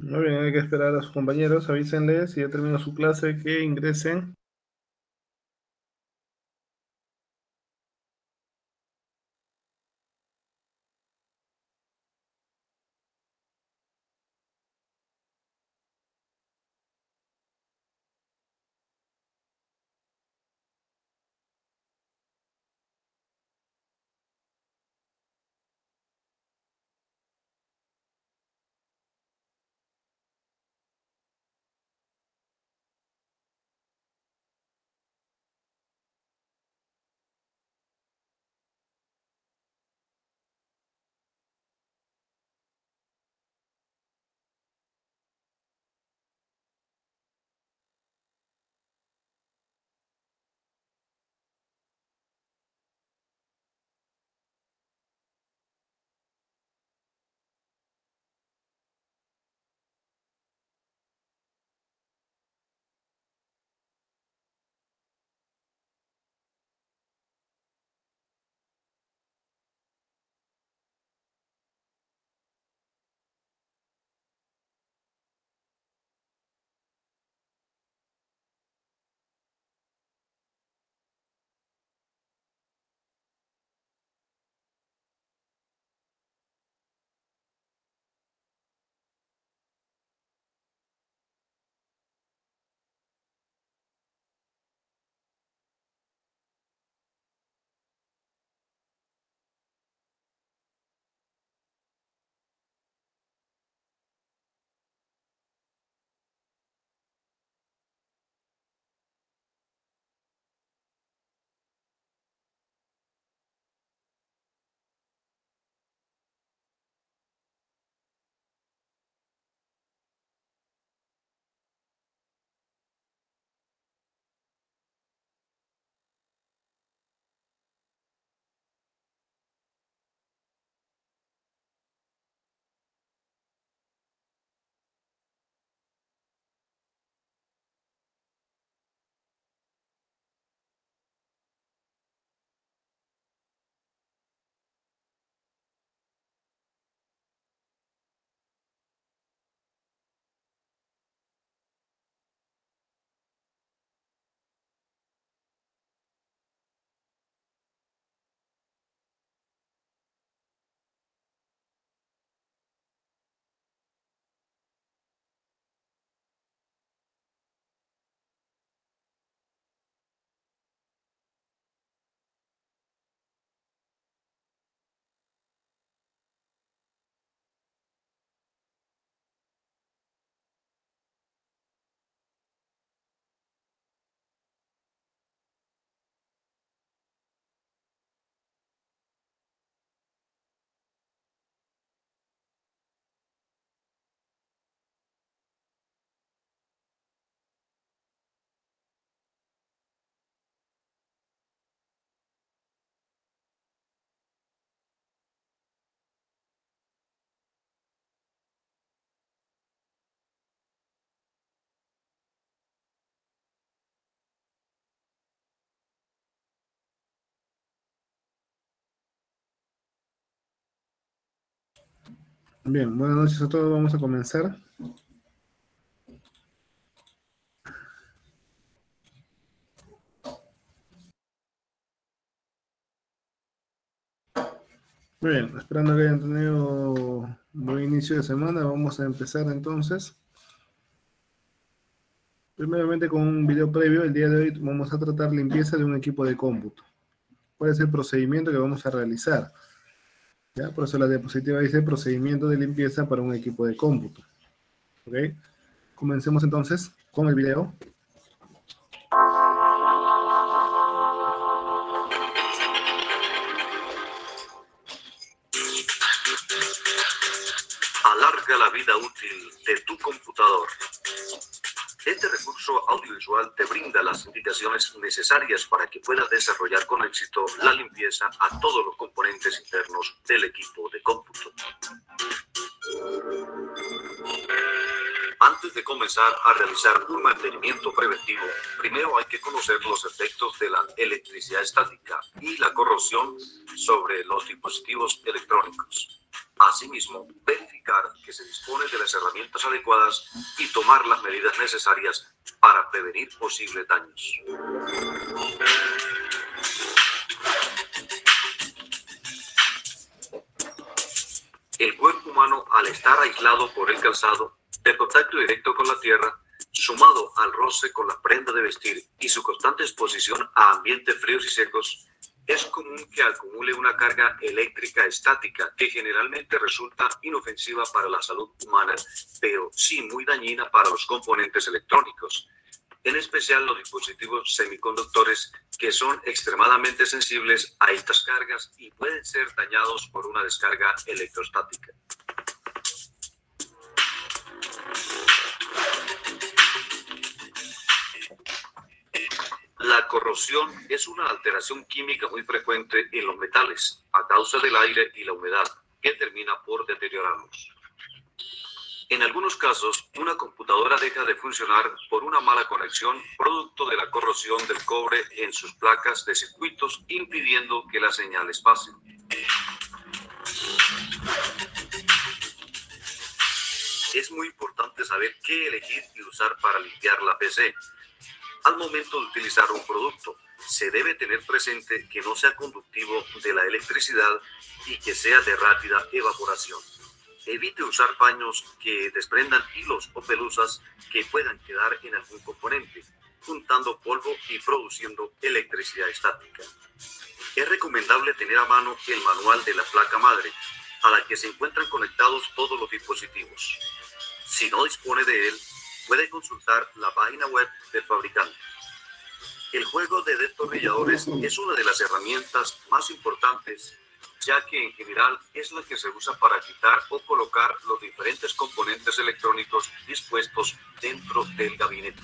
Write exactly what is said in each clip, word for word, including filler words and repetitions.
Muy bien, hay que esperar a sus compañeros, avísenles si ya terminó su clase que ingresen. Bien, buenas noches a todos, vamos a comenzar. Muy bien, esperando que hayan tenido un buen inicio de semana, vamos a empezar entonces. Primeramente con un video previo, el día de hoy vamos a tratar limpieza de un equipo de cómputo. ¿Cuál es el procedimiento que vamos a realizar? ¿Ya? Por eso la diapositiva dice procedimiento de limpieza para un equipo de cómputo. ¿Ok? Comencemos entonces con el video. Alarga la vida útil de tu computador. Este recurso audiovisual te brinda las indicaciones necesarias para que puedas desarrollar con éxito la limpieza a todos los componentes internos del equipo de cómputo. Antes Antes de comenzar a realizar un mantenimiento preventivo, primero hay que conocer los efectos de la electricidad estática y la corrosión sobre los dispositivos electrónicos. Asimismo, verificar que se dispone de las herramientas adecuadas y tomar las medidas necesarias para prevenir posibles daños. El cuerpo humano, al estar aislado por el calzado, el contacto directo con la tierra, sumado al roce con la prenda de vestir y su constante exposición a ambientes fríos y secos, es común que acumule una carga eléctrica estática que generalmente resulta inofensiva para la salud humana, pero sí muy dañina para los componentes electrónicos, en especial los dispositivos semiconductores, que son extremadamente sensibles a estas cargas y pueden ser dañados por una descarga electrostática. La corrosión es una alteración química muy frecuente en los metales a causa del aire y la humedad, que termina por deteriorarlos. En algunos casos, una computadora deja de funcionar por una mala conexión producto de la corrosión del cobre en sus placas de circuitos, impidiendo que las señales pasen. Es muy importante saber qué elegir y usar para limpiar la P C. Al momento de utilizar un producto, se debe tener presente que no sea conductivo de la electricidad y que sea de rápida evaporación. Evite usar paños que desprendan hilos o pelusas que puedan quedar en algún componente, juntando polvo y produciendo electricidad estática. Es recomendable tener a mano el manual de la placa madre, a la que se encuentran conectados todos los dispositivos. Si no dispone de él, puede consultar la página web del fabricante. El juego de destornilladores es una de las herramientas más importantes, ya que en general es la que se usa para quitar o colocar los diferentes componentes electrónicos dispuestos dentro del gabinete.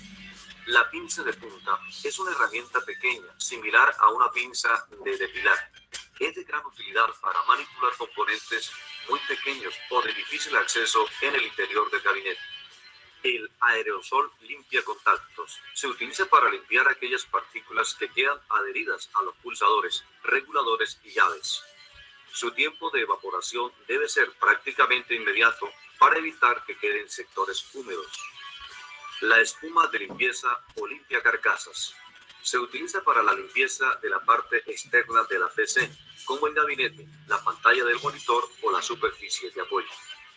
La pinza de punta es una herramienta pequeña, similar a una pinza de depilar. Es de gran utilidad para manipular componentes muy pequeños o de difícil acceso en el interior del gabinete. El aerosol limpia contactos. Se utiliza para limpiar aquellas partículas que quedan adheridas a los pulsadores, reguladores y llaves. Su tiempo de evaporación debe ser prácticamente inmediato para evitar que queden sectores húmedos. La espuma de limpieza o limpia carcasas. Se utiliza para la limpieza de la parte externa de la P C, como el gabinete, la pantalla del monitor o la superficie de apoyo.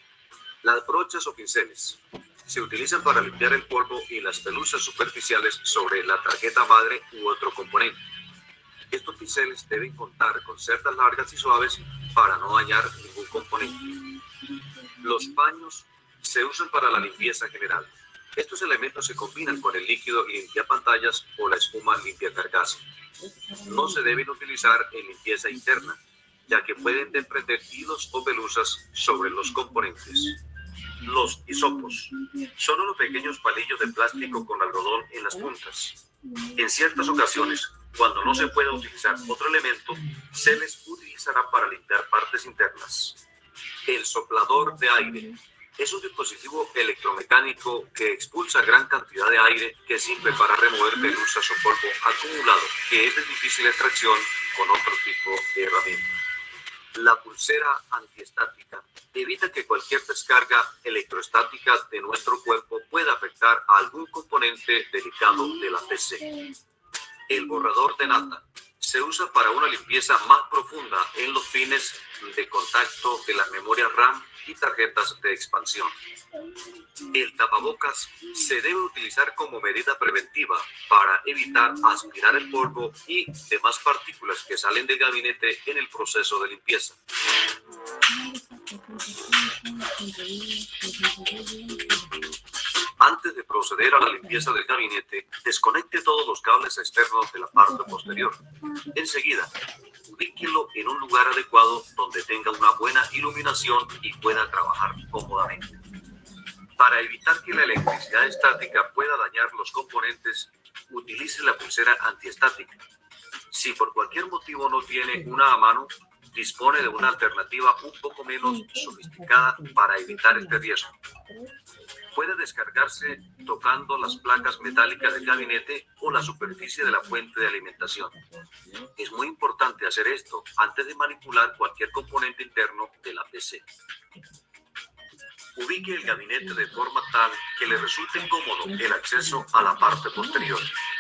Las brochas o pinceles. Se utilizan para limpiar el polvo y las pelusas superficiales sobre la tarjeta madre u otro componente. Estos pinceles deben contar con cerdas largas y suaves para no dañar ningún componente. Los paños se usan para la limpieza general. Estos elementos se combinan con el líquido limpia pantallas o la espuma limpia carcasa. No se deben utilizar en limpieza interna, ya que pueden desprender hilos o pelusas sobre los componentes. Los hisopos son unos pequeños palillos de plástico con algodón en las puntas. En ciertas ocasiones, cuando no se pueda utilizar otro elemento, se les utilizará para limpiar partes internas. El soplador de aire es un dispositivo electromecánico que expulsa gran cantidad de aire que sirve para remover pelusas o polvo acumulado, que es de difícil extracción con otro tipo de herramienta. La pulsera antiestática evita que cualquier descarga electroestática de nuestro cuerpo pueda afectar a algún componente delicado de la P C. El borrador de nata se usa para una limpieza más profunda en los pines de contacto de las memorias RAM y tarjetas de expansión. El tapabocas se debe utilizar como medida preventiva para evitar aspirar el polvo y demás partículas que salen del gabinete en el proceso de limpieza. Antes de proceder a la limpieza del gabinete, desconecte todos los cables externos de la parte posterior. Enseguida, ubíquelo en un lugar adecuado donde tenga una buena iluminación y pueda trabajar cómodamente. Para evitar que la electricidad estática pueda dañar los componentes, utilice la pulsera antiestática. Si por cualquier motivo no tiene una a mano, dispone de una alternativa un poco menos sofisticada para evitar este riesgo. Puede descargarse tocando las placas metálicas del gabinete o la superficie de la fuente de alimentación. Es muy importante hacer esto antes de manipular cualquier componente interno de la P C. Ubique el gabinete de forma tal que le resulte cómodo el acceso a la parte posterior.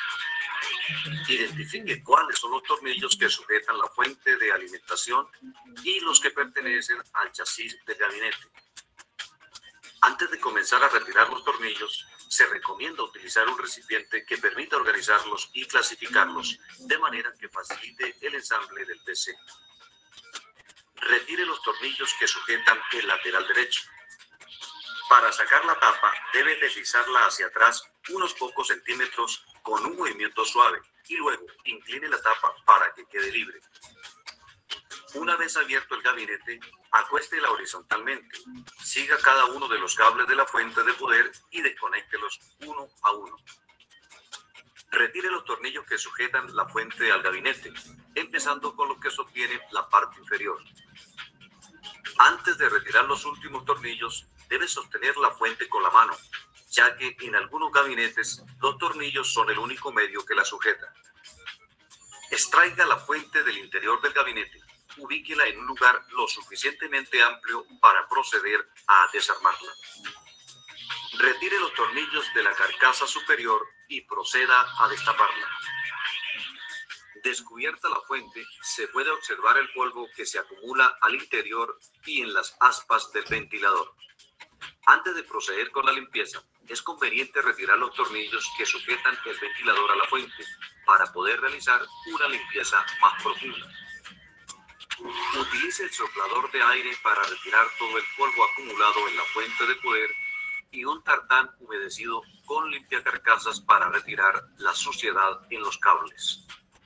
Identifique cuáles son los tornillos que sujetan la fuente de alimentación y los que pertenecen al chasis del gabinete. Antes de comenzar a retirar los tornillos, se recomienda utilizar un recipiente que permita organizarlos y clasificarlos de manera que facilite el ensamble del P C. Retire los tornillos que sujetan el lateral derecho. Para sacar la tapa, debe deslizarla hacia atrás unos pocos centímetros con un movimiento suave y luego incline la tapa para que quede libre. Una vez abierto el gabinete, acuéstela horizontalmente. Siga cada uno de los cables de la fuente de poder y desconéctelos uno a uno. Retire los tornillos que sujetan la fuente al gabinete, empezando con los que sostienen la parte inferior. Antes de retirar los últimos tornillos, debe sostener la fuente con la mano, ya que en algunos gabinetes los tornillos son el único medio que la sujeta. Extraiga la fuente del interior del gabinete. Ubíquela en un lugar lo suficientemente amplio para proceder a desarmarla. Retire los tornillos de la carcasa superior y proceda a destaparla. Descubierta la fuente, se puede observar el polvo que se acumula al interior y en las aspas del ventilador. Antes de proceder con la limpieza, es conveniente retirar los tornillos que sujetan el ventilador a la fuente para poder realizar una limpieza más profunda. Utilice el soplador de aire para retirar todo el polvo acumulado en la fuente de poder y un tartán humedecido con limpiacarcasas para retirar la suciedad en los cables.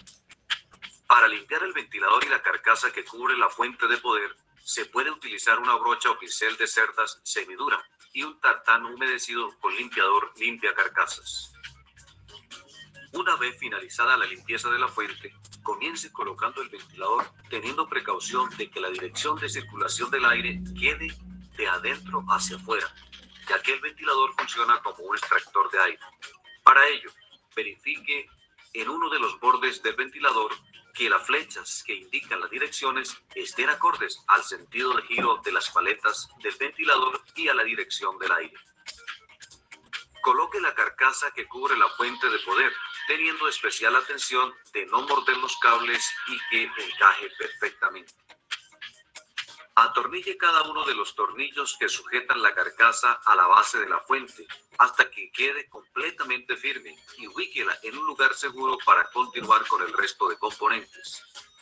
Para limpiar el ventilador y la carcasa que cubre la fuente de poder, se puede utilizar una brocha o pincel de cerdas semidura y un tartán humedecido con limpiador limpiacarcasas. Una vez finalizada la limpieza de la fuente, comience colocando el ventilador teniendo precaución de que la dirección de circulación del aire quede de adentro hacia afuera, ya que el ventilador funciona como un extractor de aire. Para ello, verifique en uno de los bordes del ventilador que las flechas que indican las direcciones estén acordes al sentido de giro de las paletas del ventilador y a la dirección del aire. Coloque la carcasa que cubre la fuente de poder, teniendo especial atención de no morder los cables y que encaje perfectamente. Atornille cada uno de los tornillos que sujetan la carcasa a la base de la fuente hasta que quede completamente firme y ubíquela en un lugar seguro para continuar con el resto de componentes.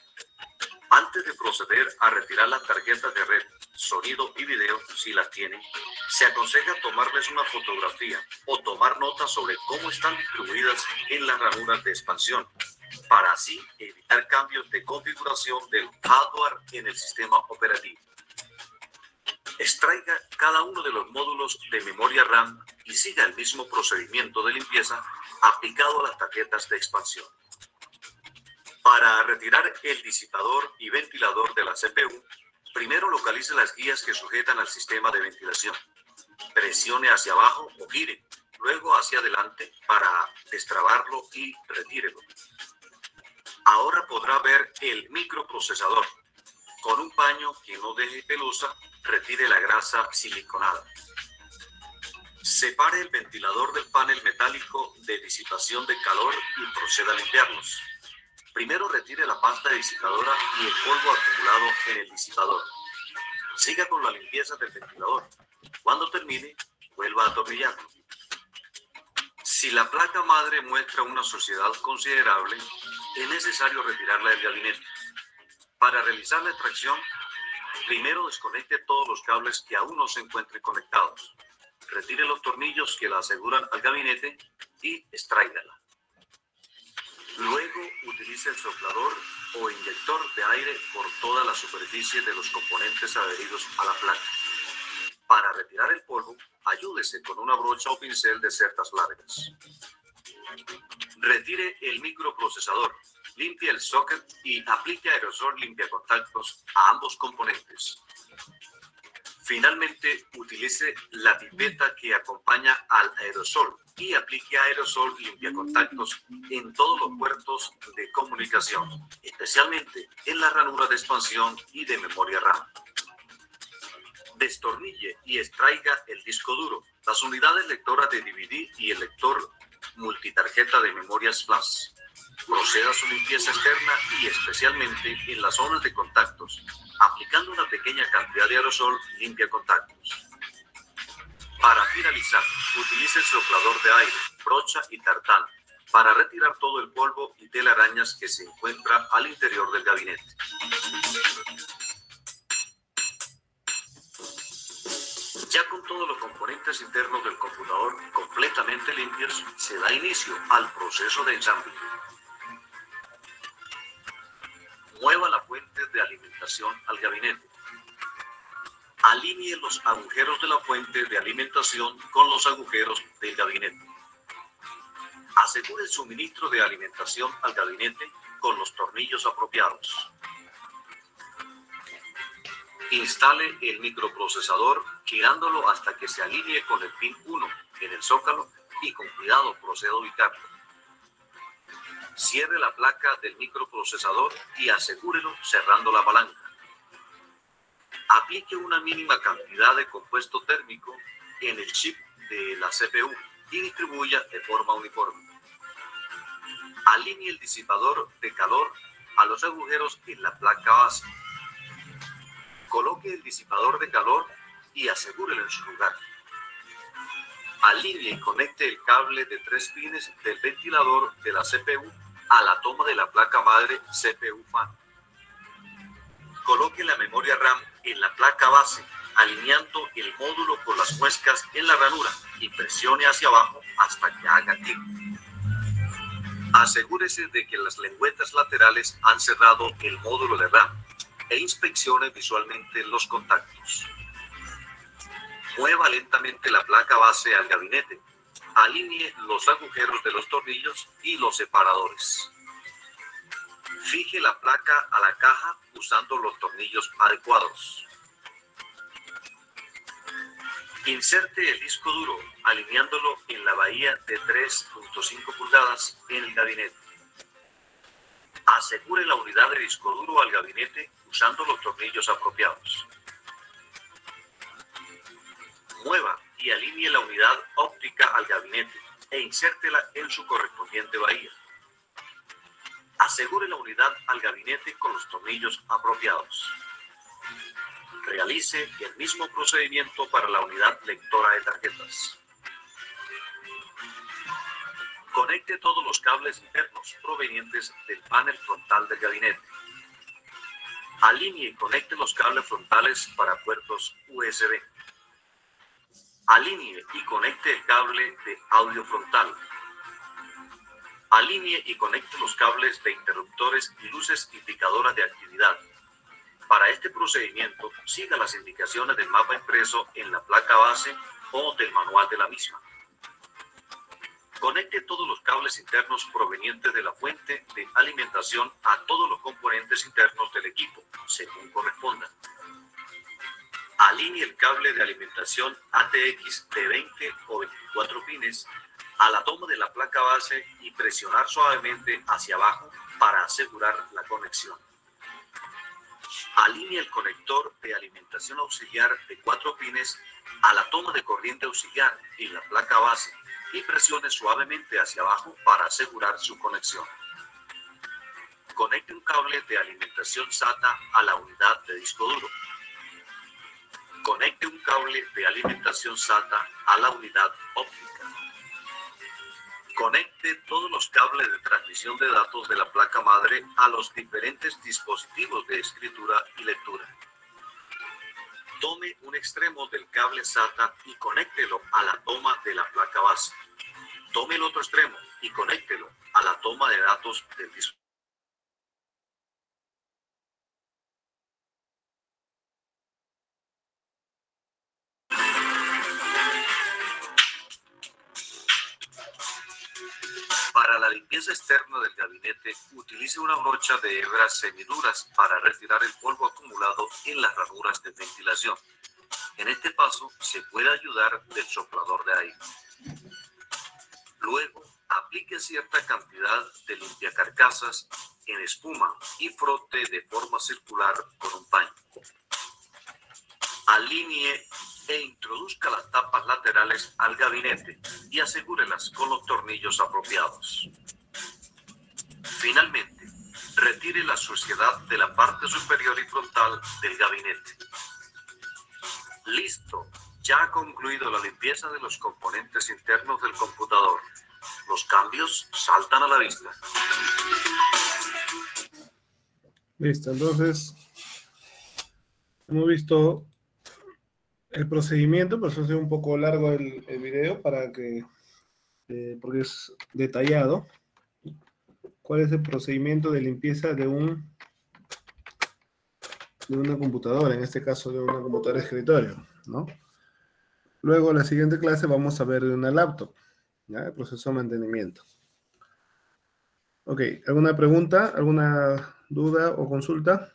Antes de proceder a retirar las tarjetas de red, sonido y video, si las tienen, se aconseja tomarles una fotografía o tomar notas sobre cómo están distribuidas en las ranuras de expansión, para así evitar cambios de configuración del hardware en el sistema operativo. Extraiga cada uno de los módulos de memoria RAM y siga el mismo procedimiento de limpieza aplicado a las tarjetas de expansión. Para retirar el disipador y ventilador de la C P U, primero localice las guías que sujetan al sistema de ventilación. Presione hacia abajo o gire, luego hacia adelante para destrabarlo y retírelo. Ahora podrá ver el microprocesador. Con un paño que no deje pelusa, retire la grasa siliconada. Separe el ventilador del panel metálico de disipación de calor y proceda a limpiarlos. Primero retire la pasta disipadora y el polvo acumulado en el disipador. Siga con la limpieza del ventilador. Cuando termine, vuelva a atornillarlo. Si la placa madre muestra una suciedad considerable, es necesario retirarla del gabinete. Para realizar la extracción, primero desconecte todos los cables que aún no se encuentren conectados. Retire los tornillos que la aseguran al gabinete y extráigala. Luego utilice el soplador o inyector de aire por toda la superficie de los componentes adheridos a la placa. Para retirar el polvo, ayúdese con una brocha o pincel de cerdas largas. Retire el microprocesador. Limpie el socket y aplique aerosol limpiacontactos a ambos componentes. Finalmente, utilice la pipeta que acompaña al aerosol y aplique aerosol limpiacontactos en todos los puertos de comunicación, especialmente en la ranura de expansión y de memoria RAM. Destornille y extraiga el disco duro, las unidades lectoras de D V D y el lector multitarjeta de memorias flash. Proceda a su limpieza externa y especialmente en las zonas de contactos, aplicando una pequeña cantidad de aerosol limpia contactos. Para finalizar, utilice el soplador de aire, brocha y tartán para retirar todo el polvo y telarañas que se encuentra al interior del gabinete. Ya con todos los componentes internos del computador completamente limpios, se da inicio al proceso de ensamble. Mueva la fuente de alimentación al gabinete. Alinee los agujeros de la fuente de alimentación con los agujeros del gabinete. Asegure el suministro de alimentación al gabinete con los tornillos apropiados. Instale el microprocesador girándolo hasta que se alinee con el pin uno en el zócalo y con cuidado proceda a ubicarlo. Cierre la placa del microprocesador y asegúrelo cerrando la palanca. Aplique una mínima cantidad de compuesto térmico en el chip de la C P U y distribuya de forma uniforme. Alinee el disipador de calor a los agujeros en la placa base. Coloque el disipador de calor y asegúrelo en su lugar. Alinee y conecte el cable de tres pines del ventilador de la C P U a la toma de la placa madre C P U fan. Coloque la memoria RAM en la placa base, alineando el módulo con las muescas en la ranura y presione hacia abajo hasta que haga clic. Asegúrese de que las lengüetas laterales han cerrado el módulo de RAM e inspeccione visualmente los contactos. Mueva lentamente la placa base al gabinete. Alinee los agujeros de los tornillos y los separadores. Fije la placa a la caja usando los tornillos adecuados. Inserte el disco duro alineándolo en la bahía de tres punto cinco pulgadas en el gabinete. Asegure la unidad de disco duro al gabinete usando los tornillos apropiados. Mueva y alinee la unidad óptica al gabinete e insértela en su correspondiente bahía. Asegure la unidad al gabinete con los tornillos apropiados. Realice el mismo procedimiento para la unidad lectora de tarjetas. Conecte todos los cables internos provenientes del panel frontal del gabinete. Alinee y conecte los cables frontales para puertos U S B. Alinee y conecte el cable de audio frontal. Alinee y conecte los cables de interruptores y luces indicadoras de actividad. Para este procedimiento, siga las indicaciones del mapa impreso en la placa base o del manual de la misma. Conecte todos los cables internos provenientes de la fuente de alimentación a todos los componentes internos del equipo, según corresponda. Alinee el cable de alimentación A T X de veinte o veinticuatro pines a la toma de la placa base y presionar suavemente hacia abajo para asegurar la conexión. Alinee el conector de alimentación auxiliar de cuatro pines a la toma de corriente auxiliar en la placa base y presione suavemente hacia abajo para asegurar su conexión. Conecte un cable de alimentación SATA a la unidad de disco duro. Conecte un cable de alimentación SATA a la unidad óptica. Conecte todos los cables de transmisión de datos de la placa madre a los diferentes dispositivos de escritura y lectura. Tome un extremo del cable SATA y conéctelo a la toma de la placa base. Tome el otro extremo y conéctelo a la toma de datos del dispositivo. Para la limpieza externa del gabinete, utilice una brocha de hebras semiduras para retirar el polvo acumulado en las ranuras de ventilación. En este paso se puede ayudar del soplador de aire. Luego, aplique cierta cantidad de limpiacarcasas en espuma y frote de forma circular con un paño. Alinee e introduzca las tapas laterales al gabinete y asegúrelas con los tornillos apropiados. Finalmente, retire la suciedad de la parte superior y frontal del gabinete. Listo, ya ha concluido la limpieza de los componentes internos del computador. Los cambios saltan a la vista. Listo, entonces hemos visto el procedimiento, por eso es un poco largo el, el video, para que, eh, porque es detallado. ¿Cuál es el procedimiento de limpieza de un de una computadora, en este caso de una computadora de escritorio, ¿no? Luego, en la siguiente clase vamos a ver de una laptop, ¿ya? El proceso de mantenimiento. Ok, ¿alguna pregunta, alguna duda o consulta?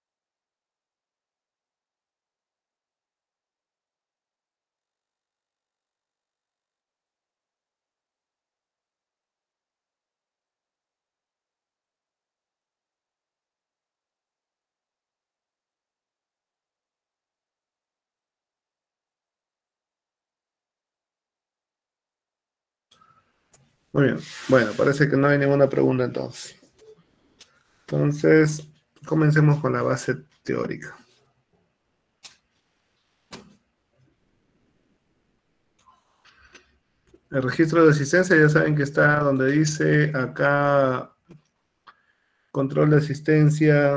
Muy bien, bueno, parece que no hay ninguna pregunta entonces. Entonces, comencemos con la base teórica. El registro de asistencia, ya saben que está donde dice acá control de asistencia,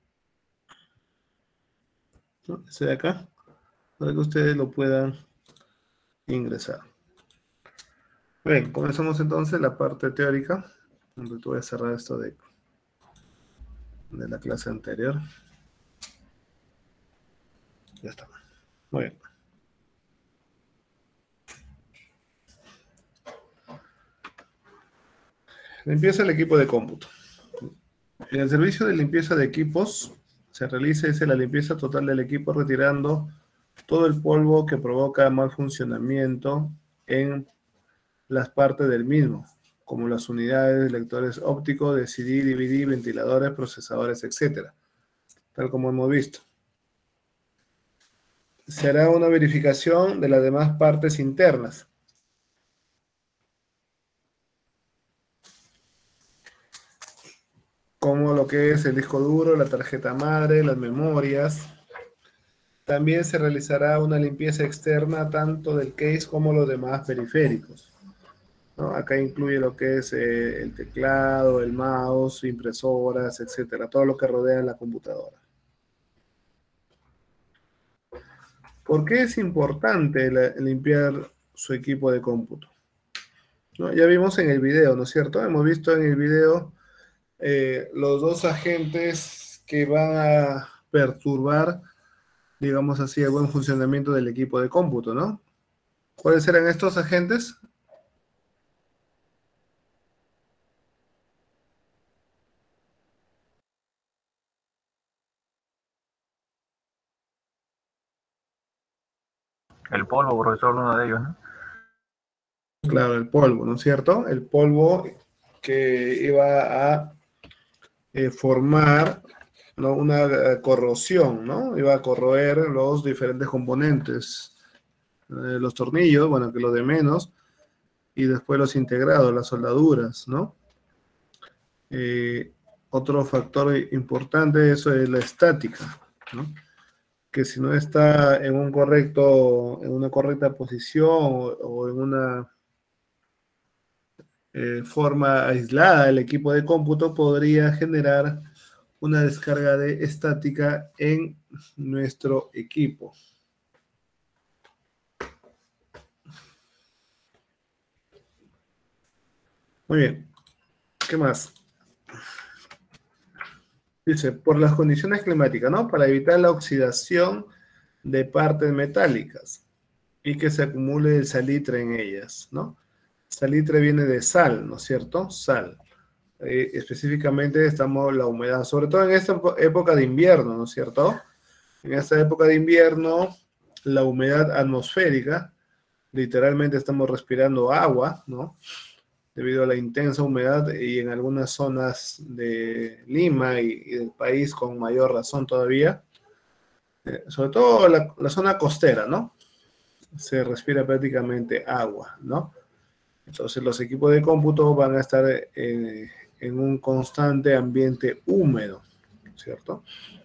¿no? Ese de acá, para que ustedes lo puedan ingresar. Bien, comenzamos entonces la parte teórica, donde voy a cerrar esto de, de la clase anterior. Ya está. Muy bien. Limpieza del equipo de cómputo. En el servicio de limpieza de equipos se realiza dice, la limpieza total del equipo retirando todo el polvo que provoca mal funcionamiento en las partes del mismo, como las unidades, lectores ópticos, de C D, D V D, ventiladores, procesadores, etcétera, tal como hemos visto. Se hará una verificación de las demás partes internas. Como lo que es el disco duro, la tarjeta madre, las memorias. También se realizará una limpieza externa tanto del case como los demás periféricos, ¿no? Acá incluye lo que es eh, el teclado, el mouse, impresoras, etcétera, todo lo que rodea la computadora. ¿Por qué es importante la, limpiar su equipo de cómputo? ¿No? Ya vimos en el video, ¿no es cierto? Hemos visto en el video eh, los dos agentes que van a perturbar, digamos así, el buen funcionamiento del equipo de cómputo, ¿no? ¿Cuáles eran estos agentes? El polvo, profesor, uno de ellos, ¿no? Claro, el polvo, ¿no es cierto? El polvo que iba a eh, formar, ¿no? Una eh, corrosión, ¿no? Iba a corroer los diferentes componentes, eh, los tornillos, bueno, que lo de menos, y después los integrados, las soldaduras, ¿no? Eh, otro factor importante, eso es la estática, ¿no? Que si no está en un correcto, en una correcta posición o, o en una eh, forma aislada el equipo de cómputo, podría generar una descarga de estática en nuestro equipo. Muy bien. ¿Qué más? Dice, por las condiciones climáticas, ¿no? Para evitar la oxidación de partes metálicas y que se acumule el salitre en ellas, ¿no? Salitre viene de sal, ¿no es cierto? Sal. Eh, específicamente estamos la humedad, sobre todo en esta época de invierno, ¿no es cierto? En esta época de invierno, la humedad atmosférica, literalmente estamos respirando agua, ¿no? Debido a la intensa humedad y en algunas zonas de Lima y, y del país con mayor razón todavía, eh, sobre todo la, la zona costera, ¿no? Se respira prácticamente agua, ¿no? Entonces los equipos de cómputo van a estar eh, en un constante ambiente húmedo, ¿cierto?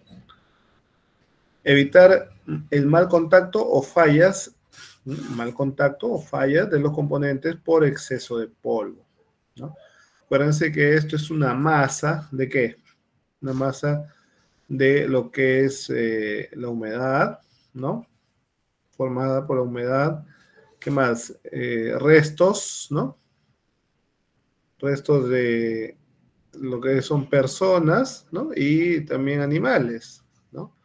Evitar el mal contacto o fallas, mal contacto o fallas de los componentes por exceso de polvo, ¿no? Acuérdense que esto es una masa, ¿de qué? Una masa de lo que es eh, la humedad, ¿no? Formada por la humedad. ¿Qué más? Eh, restos, ¿no? Restos de lo que son personas, ¿no? Y también animales, ¿no?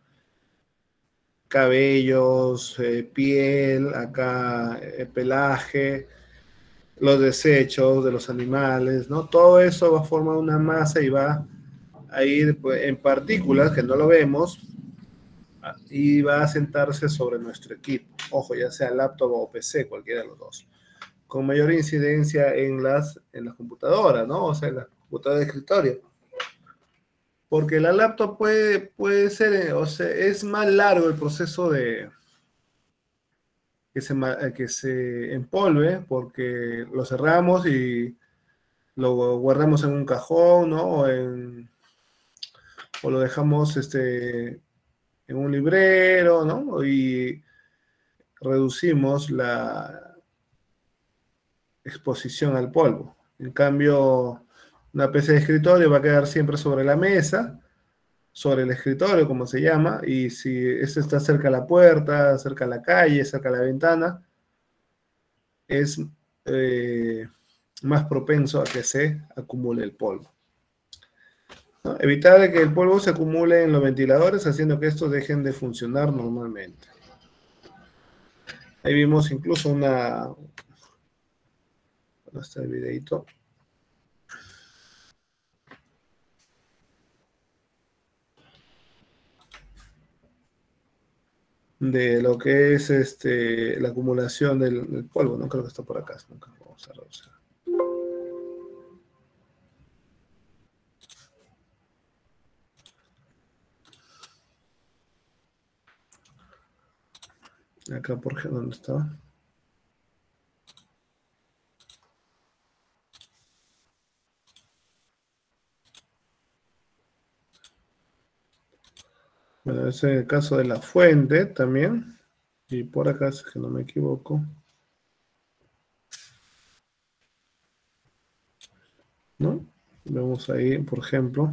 Cabellos, eh, piel, acá eh, pelaje, los desechos de los animales, ¿no? Todo eso va a formar una masa y va a ir pues, en partículas que no lo vemos y va a sentarse sobre nuestro equipo. Ojo, ya sea laptop o P C, cualquiera de los dos. Con mayor incidencia en las, en las computadoras, ¿no? O sea, en las computadoras de escritorio. Porque la laptop puede, puede ser, o sea, es más largo el proceso de que se, que se empolve, porque lo cerramos y lo guardamos en un cajón, ¿no? O, en, o lo dejamos este, en un librero, ¿no? Y reducimos la exposición al polvo. En cambio, una P C de escritorio va a quedar siempre sobre la mesa, sobre el escritorio, como se llama, y si este está cerca a la puerta, cerca a la calle, cerca a la ventana, es eh, más propenso a que se acumule el polvo, ¿no? Evitar que el polvo se acumule en los ventiladores, haciendo que estos dejen de funcionar normalmente. Ahí vimos incluso una... ¿Dónde está el videito? De lo que es este, la acumulación del, del polvo. No creo que está por acá. Nunca vamos a reducir. Acá, por ejemplo, ¿dónde estaba? Bueno, ese es el caso de la fuente también. Y por acá, si es que no me equivoco. ¿No? Vemos ahí, por ejemplo.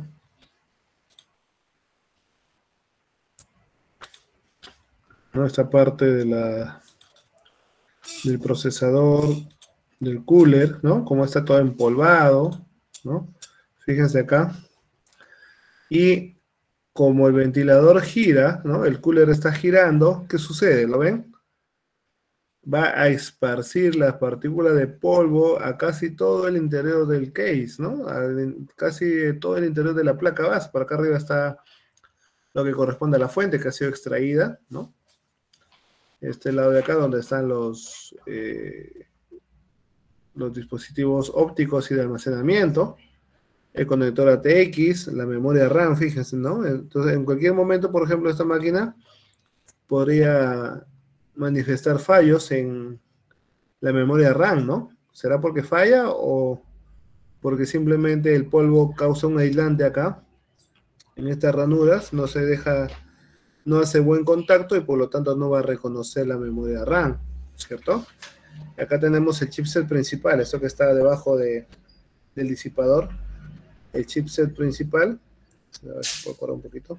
¿No? Esta parte de la, del procesador, del cooler, ¿no? Como está todo empolvado, ¿no? Fíjense acá. Y como el ventilador gira, ¿no? El cooler está girando, ¿qué sucede? ¿Lo ven? Va a esparcir las partículas de polvo a casi todo el interior del case, ¿no? A casi todo el interior de la placa base. Por acá arriba está lo que corresponde a la fuente que ha sido extraída, ¿no? Este lado de acá donde están los, eh, los dispositivos ópticos y de almacenamiento, el conector A T X, la memoria RAM, fíjense, ¿no? Entonces, en cualquier momento, por ejemplo, esta máquina podría manifestar fallos en la memoria RAM, ¿no? ¿Será porque falla o porque simplemente el polvo causa un aislante acá? En estas ranuras no se deja, no hace buen contacto y por lo tanto no va a reconocer la memoria RAM, ¿cierto? Acá tenemos el chipset principal, esto que está debajo de, del disipador, el chipset principal. A ver si puedo correr un poquito.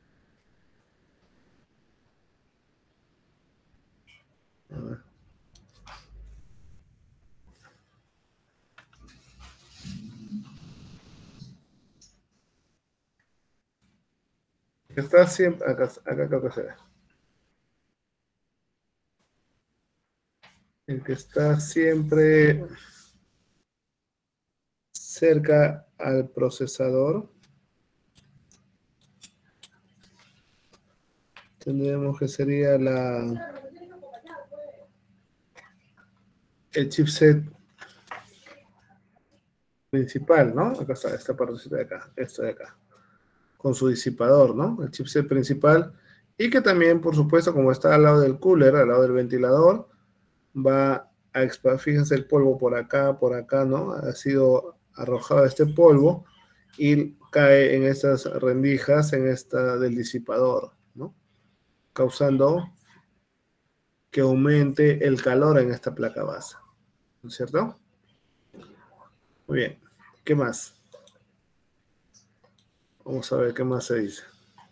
A ver. Está siempre, acá, acá creo que se ve. El que está siempre cerca al procesador, tendríamos que sería la el chipset principal, ¿no? Acá está, esta partecita de acá, esta de acá, con su disipador, ¿no? El chipset principal, y que también, por supuesto, como está al lado del cooler, al lado del ventilador, va a expandir, fíjense el polvo por acá, por acá, ¿no? Ha sido arrojado este polvo y cae en estas rendijas, en esta del disipador, ¿no? Causando que aumente el calor en esta placa base, ¿no es cierto? Muy bien, ¿qué más? Vamos a ver qué más se dice.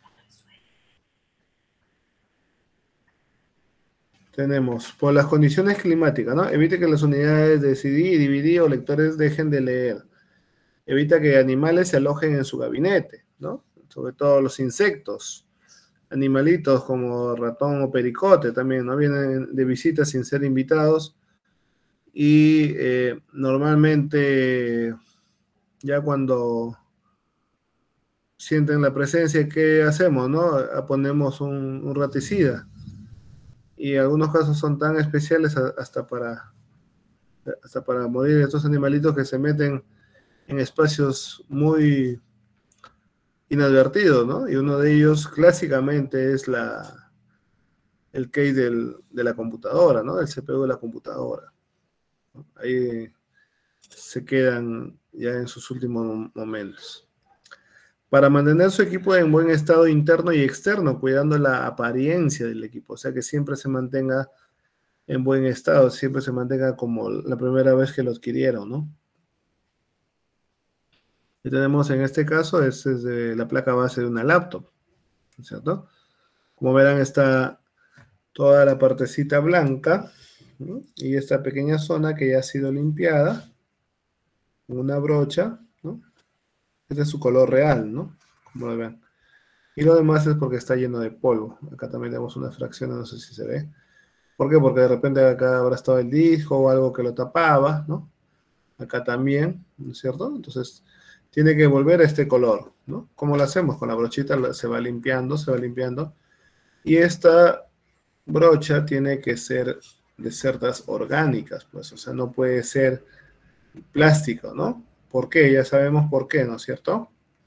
Tenemos, por las condiciones climáticas, ¿no? Evite que las unidades de C D, D V D o lectores dejen de leer. Evita que animales se alojen en su gabinete, ¿no? Sobre todo los insectos. Animalitos como ratón o pericote también, ¿no? Vienen de visita sin ser invitados. Y eh, normalmente, ya cuando sienten la presencia, ¿qué hacemos, no? Ponemos un, un raticida. Y algunos casos son tan especiales hasta para, hasta para morir estos animalitos que se meten en espacios muy inadvertidos, ¿no? Y uno de ellos clásicamente es la, el case del, de la computadora, ¿no? El C P U de la computadora. Ahí se quedan ya en sus últimos momentos. Para mantener su equipo en buen estado interno y externo, cuidando la apariencia del equipo, o sea que siempre se mantenga en buen estado, siempre se mantenga como la primera vez que lo adquirieron, ¿no? Y tenemos en este caso, este es de la placa base de una laptop, ¿no es cierto? Como verán, está toda la partecita blanca, ¿no? Y esta pequeña zona que ya ha sido limpiada con una brocha, ¿no? Este es su color real, ¿no? Como lo ven. Y lo demás es porque está lleno de polvo. Acá también tenemos una fracción, no sé si se ve. ¿Por qué? Porque de repente acá habrá estado el disco o algo que lo tapaba, ¿no? Acá también, ¿no es cierto? Entonces, tiene que volver a este color, ¿no? ¿Cómo lo hacemos? Con la brochita se va limpiando, se va limpiando. Y esta brocha tiene que ser de cerdas orgánicas, pues, o sea, no puede ser plástico, ¿no? ¿Por qué? Ya sabemos por qué, ¿no es cierto?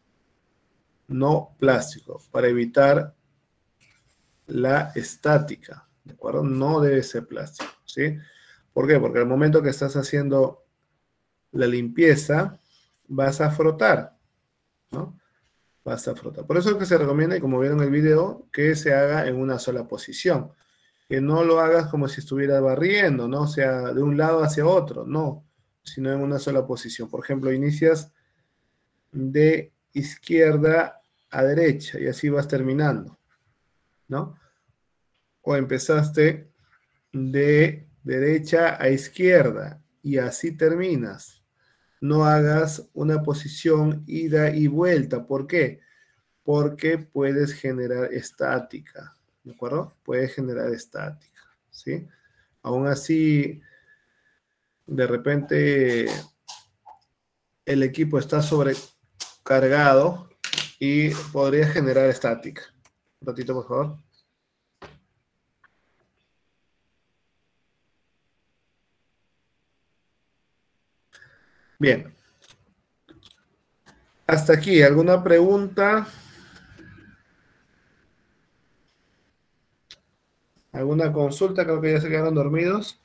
No plástico, para evitar la estática, ¿de acuerdo? No debe ser plástico, ¿sí? ¿Por qué? Porque al momento que estás haciendo la limpieza, vas a frotar, ¿no? Vas a frotar. Por eso es que se recomienda, y como vieron en el video, que se haga en una sola posición. Que no lo hagas como si estuvieras barriendo, ¿no? O sea, de un lado hacia otro, no, sino en una sola posición. Por ejemplo, inicias de izquierda a derecha y así vas terminando, ¿no? O empezaste de derecha a izquierda y así terminas. No hagas una posición ida y vuelta. ¿Por qué? Porque puedes generar estática, ¿de acuerdo? Puedes generar estática, ¿sí? Aún así, de repente el equipo está sobrecargado y podría generar estática. Un ratito, por favor. Bien. Hasta aquí, ¿alguna pregunta? ¿Alguna consulta? Creo que ya se quedaron dormidos.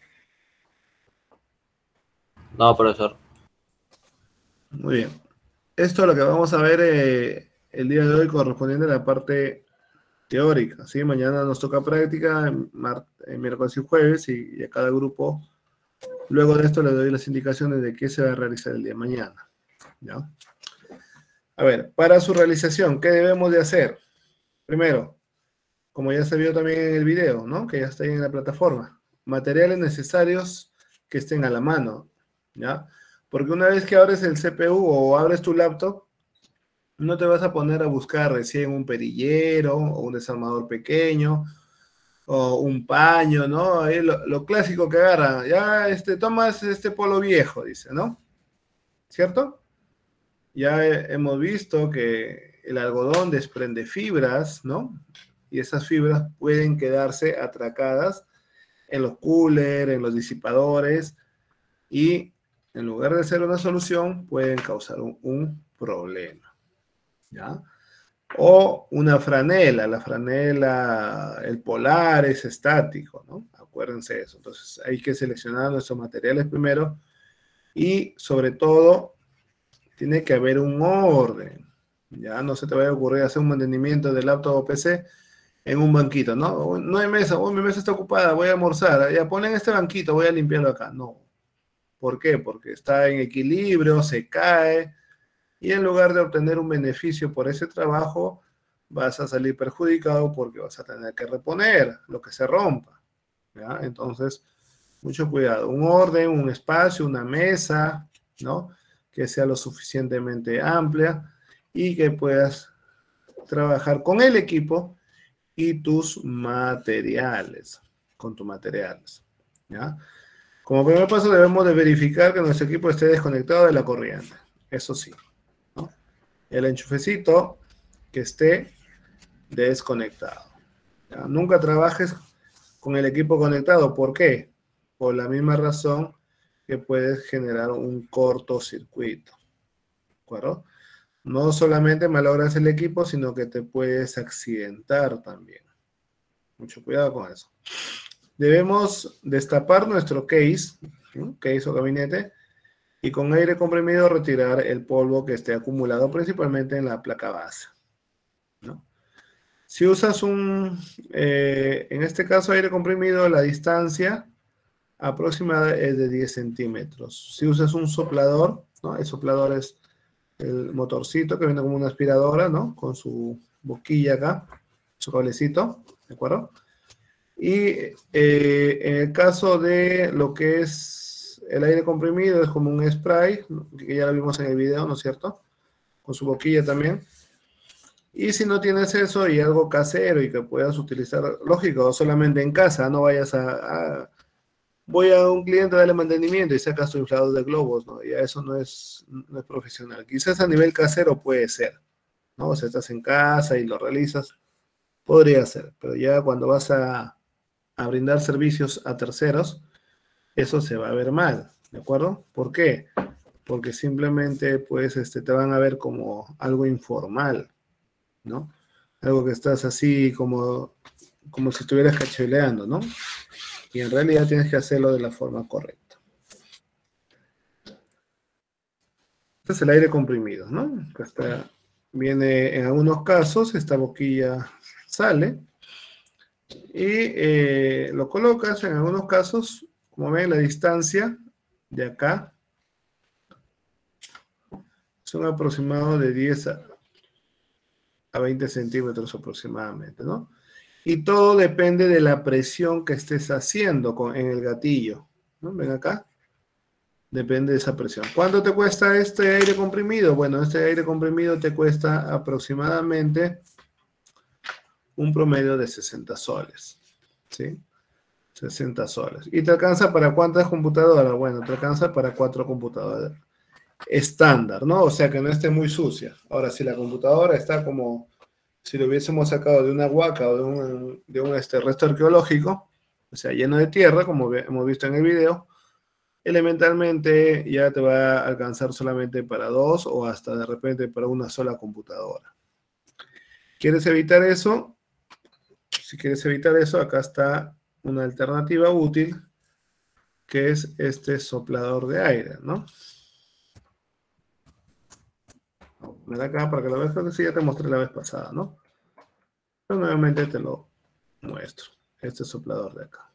No, profesor. Muy bien. Esto es lo que vamos a ver eh, el día de hoy correspondiente a la parte teórica, ¿sí? Mañana nos toca práctica, en en miércoles y jueves, y, y a cada grupo, luego de esto le doy las indicaciones de qué se va a realizar el día de mañana, ¿ya? A ver, para su realización, ¿qué debemos de hacer? Primero, como ya se vio también en el video, ¿no? Que ya está ahí en la plataforma, materiales necesarios que estén a la mano, ¿ya? Porque una vez que abres el C P U o abres tu laptop, no te vas a poner a buscar recién un perillero o un desarmador pequeño o un paño, ¿no? Ahí lo, lo clásico que agarra, ya este, tomas este polo viejo, dice, ¿no? ¿Cierto? ya he- hemos visto que el algodón desprende fibras, ¿no? Y esas fibras pueden quedarse atracadas en los coolers, en los disipadores, y en lugar de ser una solución, pueden causar un, un problema, ¿ya? O una franela, la franela, el polar es estático, ¿no? Acuérdense de eso. Entonces hay que seleccionar nuestros materiales primero y sobre todo tiene que haber un orden. Ya no se te vaya a ocurrir hacer un mantenimiento del laptop o P C en un banquito, ¿no? No hay mesa, oh, mi mesa está ocupada, voy a almorzar, ya ponle en este banquito, voy a limpiarlo acá. No. ¿Por qué? Porque está en equilibrio, se cae, y en lugar de obtener un beneficio por ese trabajo, vas a salir perjudicado porque vas a tener que reponer lo que se rompa, ¿ya? Entonces, mucho cuidado. Un orden, un espacio, una mesa, ¿no? Que sea lo suficientemente amplia y que puedas trabajar con el equipo y tus materiales, con tus materiales, ¿ya? Como primer paso debemos de verificar que nuestro equipo esté desconectado de la corriente, eso sí, ¿no? El enchufecito que esté desconectado, ¿ya? Nunca trabajes con el equipo conectado, ¿por qué? Por la misma razón que puedes generar un cortocircuito, ¿de acuerdo? No solamente malogras el equipo, sino que te puedes accidentar también. Mucho cuidado con eso. Debemos destapar nuestro case, ¿no? Case o gabinete, y con aire comprimido retirar el polvo que esté acumulado principalmente en la placa base, ¿no? Si usas un, eh, en este caso aire comprimido, la distancia aproximada es de diez centímetros. Si usas un soplador, ¿no? El soplador es el motorcito que viene como una aspiradora, ¿no? Con su boquilla acá, su cablecito, ¿de acuerdo? Y eh, en el caso de lo que es el aire comprimido, es como un spray, ¿no? Que ya lo vimos en el video, ¿no es cierto? Con su boquilla también. Y si no tienes eso y algo casero y que puedas utilizar, lógico, solamente en casa, no vayas a, a voy a un cliente a darle mantenimiento y sacas tu inflador de globos, ¿no? Ya eso no es, no es profesional. Quizás a nivel casero puede ser, ¿no? O sea, estás en casa y lo realizas, podría ser, pero ya cuando vas a, a brindar servicios a terceros, eso se va a ver mal, ¿de acuerdo? ¿Por qué? Porque simplemente, pues, este, te van a ver como algo informal, ¿no? Algo que estás así como, como si estuvieras cachueleando, ¿no? Y en realidad tienes que hacerlo de la forma correcta. Este es el aire comprimido, ¿no? Hasta viene en algunos casos, esta boquilla sale y eh, lo colocas en algunos casos, como ven, la distancia de acá son aproximados de diez a veinte centímetros aproximadamente, ¿no? Y todo depende de la presión que estés haciendo con, en el gatillo, ¿no? Ven acá. Depende de esa presión. ¿Cuánto te cuesta este aire comprimido? Bueno, este aire comprimido te cuesta aproximadamente un promedio de sesenta soles, ¿sí? sesenta soles. ¿Y te alcanza para cuántas computadoras? Bueno, te alcanza para cuatro computadoras estándar, ¿no? O sea, que no esté muy sucia. Ahora, si la computadora está como si lo hubiésemos sacado de una huaca o de un, de un este, resto arqueológico, o sea, lleno de tierra, como hemos visto en el video, elementalmente ya te va a alcanzar solamente para dos o hasta de repente para una sola computadora. ¿Quieres evitar eso? Si quieres evitar eso, acá está una alternativa útil, que es este soplador de aire, ¿no? Ven acá para que lo veas, creo que sí ya te mostré la vez pasada, ¿no? Pero nuevamente te lo muestro. Este soplador de acá,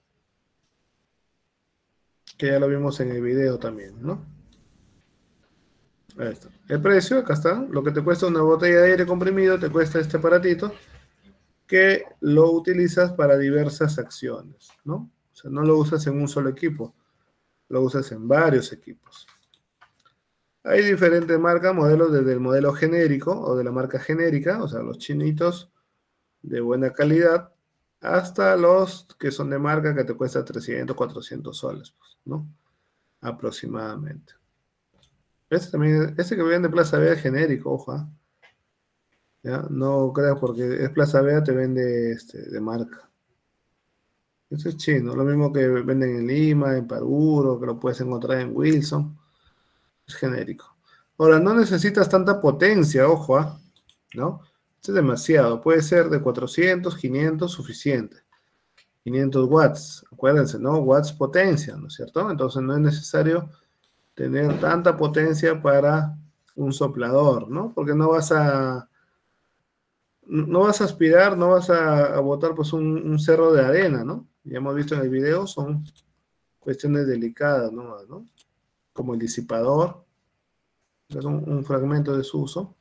que ya lo vimos en el video también, ¿no? Ahí está. El precio, acá está. Lo que te cuesta una botella de aire comprimido, te cuesta este aparatito, que lo utilizas para diversas acciones, ¿no? O sea, no lo usas en un solo equipo, lo usas en varios equipos. Hay diferentes marcas, modelos, desde el modelo genérico o de la marca genérica, o sea, los chinitos de buena calidad, hasta los que son de marca que te cuesta trescientos, cuatrocientos soles, pues, ¿no? Aproximadamente. Este también, este que vende Plaza Vea es genérico, ojo. ¿Ah? ¿Ya? No creas porque es Plaza Vea, te vende este, de marca. Este es chino, lo mismo que venden en Lima, en Paruro, que lo puedes encontrar en Wilson. Es genérico. Ahora, no necesitas tanta potencia, ojo, ¿ah? ¿No? Esto es demasiado. Puede ser de cuatrocientos, quinientos, suficiente. quinientos watts, acuérdense, ¿no? Watts potencia, ¿no es cierto? Entonces no es necesario tener tanta potencia para un soplador, ¿no? Porque no vas a, no vas a aspirar, no vas a, a botar pues un, un cerro de arena, ¿no? Ya hemos visto en el video, son cuestiones delicadas, ¿no? ¿no? Como el disipador, es un, un fragmento de su uso.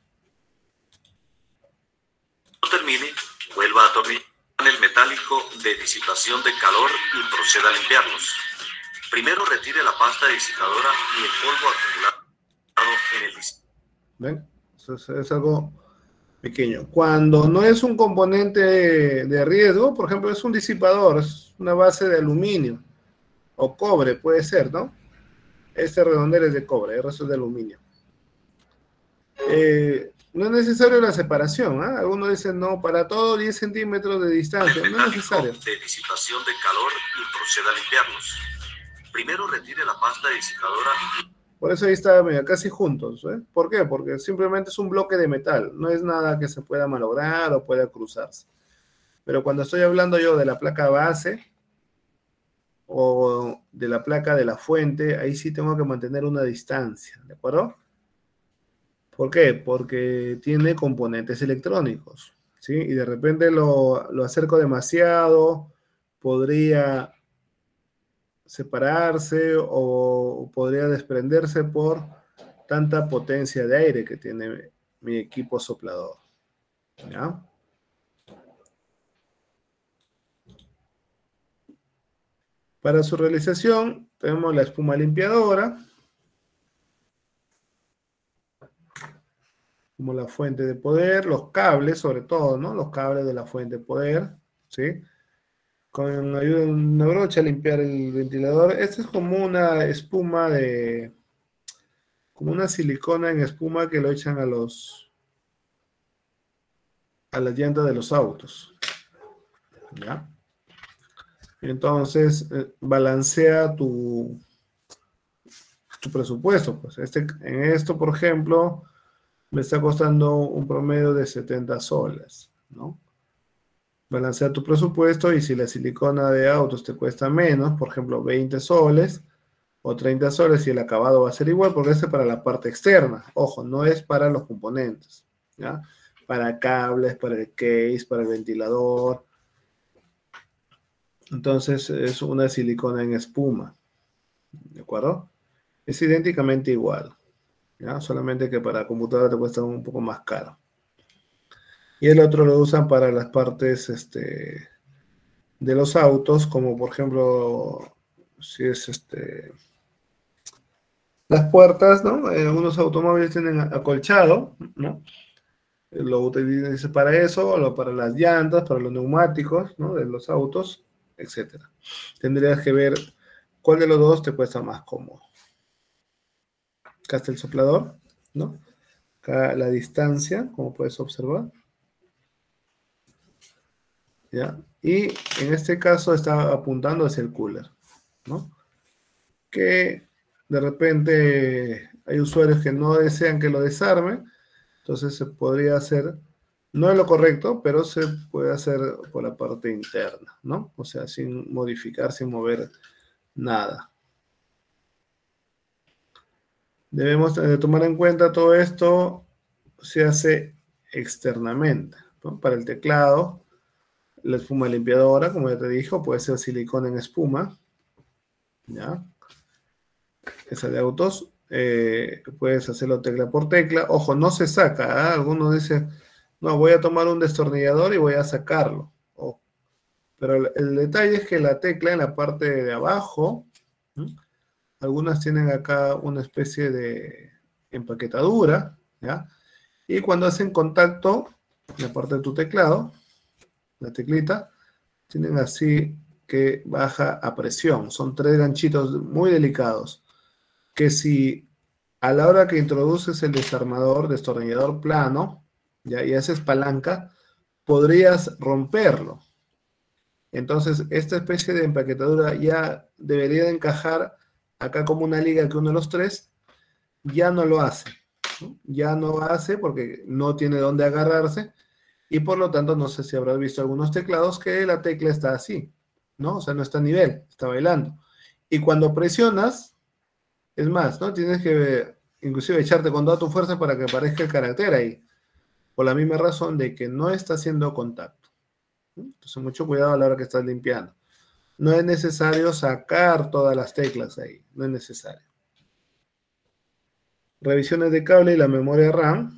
Cuando termine, vuelva a atornillar el metálico de disipación de calor y proceda a limpiarlos. Primero retire la pasta disipadora y el polvo acumulado en el disipador. ¿Ven? Eso es, es algo pequeño. Cuando no es un componente de riesgo, por ejemplo, es un disipador, es una base de aluminio o cobre, puede ser, ¿no? Este redondel es de cobre, el resto es de aluminio. Eh, no es necesario la separación, ¿eh? Algunos dicen, no, para todo diez centímetros de distancia, no es necesario. De disipación de calor y proceda a limpiarlos. Primero retire la pasta disipadora. Por eso ahí está mira, casi juntos, ¿eh? ¿Por qué? Porque simplemente es un bloque de metal, no es nada que se pueda malograr o pueda cruzarse. Pero cuando estoy hablando yo de la placa base o de la placa de la fuente, ahí sí tengo que mantener una distancia, ¿de acuerdo? ¿Por qué? Porque tiene componentes electrónicos, ¿sí? Y de repente lo, lo acerco demasiado, podría separarse o podría desprenderse por tanta potencia de aire que tiene mi equipo soplador, ¿ya? Para su realización tenemos la espuma limpiadora, como la fuente de poder, los cables sobre todo, ¿no? Los cables de la fuente de poder, ¿sí? Con ayuda de una brocha limpiar el ventilador. Esta es como una espuma de, como una silicona en espuma que lo echan a los, a las llantas de los autos, ¿ya? Entonces, eh, balancea tu, tu presupuesto. Pues este, en esto, por ejemplo, me está costando un promedio de setenta soles, ¿no? Balancea tu presupuesto y si la silicona de autos te cuesta menos, por ejemplo, veinte soles o treinta soles y el acabado va a ser igual, porque este es para la parte externa. Ojo, no es para los componentes, ¿ya? Para cables, para el case, para el ventilador. Entonces es una silicona en espuma, ¿de acuerdo? Es idénticamente igual, ¿ya? Solamente que para computadora te cuesta un poco más caro. Y el otro lo usan para las partes este, de los autos, como por ejemplo, si es este, las puertas, ¿no? Eh, algunos automóviles tienen acolchado, ¿no? Lo utilizan para eso, o para las llantas, para los neumáticos, ¿no? De los autos, etcétera. Tendrías que ver cuál de los dos te cuesta más cómodo. Acá está el soplador, ¿no? Acá la distancia, como puedes observar. ¿Ya? Y en este caso está apuntando hacia el cooler, ¿no? Que de repente hay usuarios que no desean que lo desarme, entonces se podría hacer, no es lo correcto, pero se puede hacer por la parte interna, ¿no? O sea, sin modificar, sin mover nada. Debemos eh, tomar en cuenta todo esto, se hace externamente, ¿no? Para el teclado, la espuma limpiadora, como ya te dije, puede ser silicona en espuma, ¿ya? Esa de autos, eh, puedes hacerlo tecla por tecla. Ojo, no se saca, ¿eh? Algunos dicen, no, voy a tomar un destornillador y voy a sacarlo. Oh. Pero el, el detalle es que la tecla en la parte de abajo, ¿sí? Algunas tienen acá una especie de empaquetadura, ¿ya? Y cuando hacen contacto, en la parte de tu teclado, la teclita, tienen así que baja a presión. Son tres ganchitos muy delicados, que si a la hora que introduces el desarmador, destornillador plano, ¿ya? Y haces palanca, podrías romperlo. Entonces, esta especie de empaquetadura ya debería de encajar acá como una liga que uno de los tres, ya no lo hace, ¿no? Ya no hace porque no tiene dónde agarrarse, y por lo tanto, no sé si habrás visto algunos teclados que la tecla está así, ¿no? O sea, no está a nivel, está bailando. Y cuando presionas, es más, ¿no? Tienes que inclusive echarte con toda tu fuerza para que aparezca el carácter ahí, por la misma razón de que no está haciendo contacto. Entonces, mucho cuidado a la hora que estás limpiando. No es necesario sacar todas las teclas ahí, no es necesario. Revisiones de cable y la memoria RAM.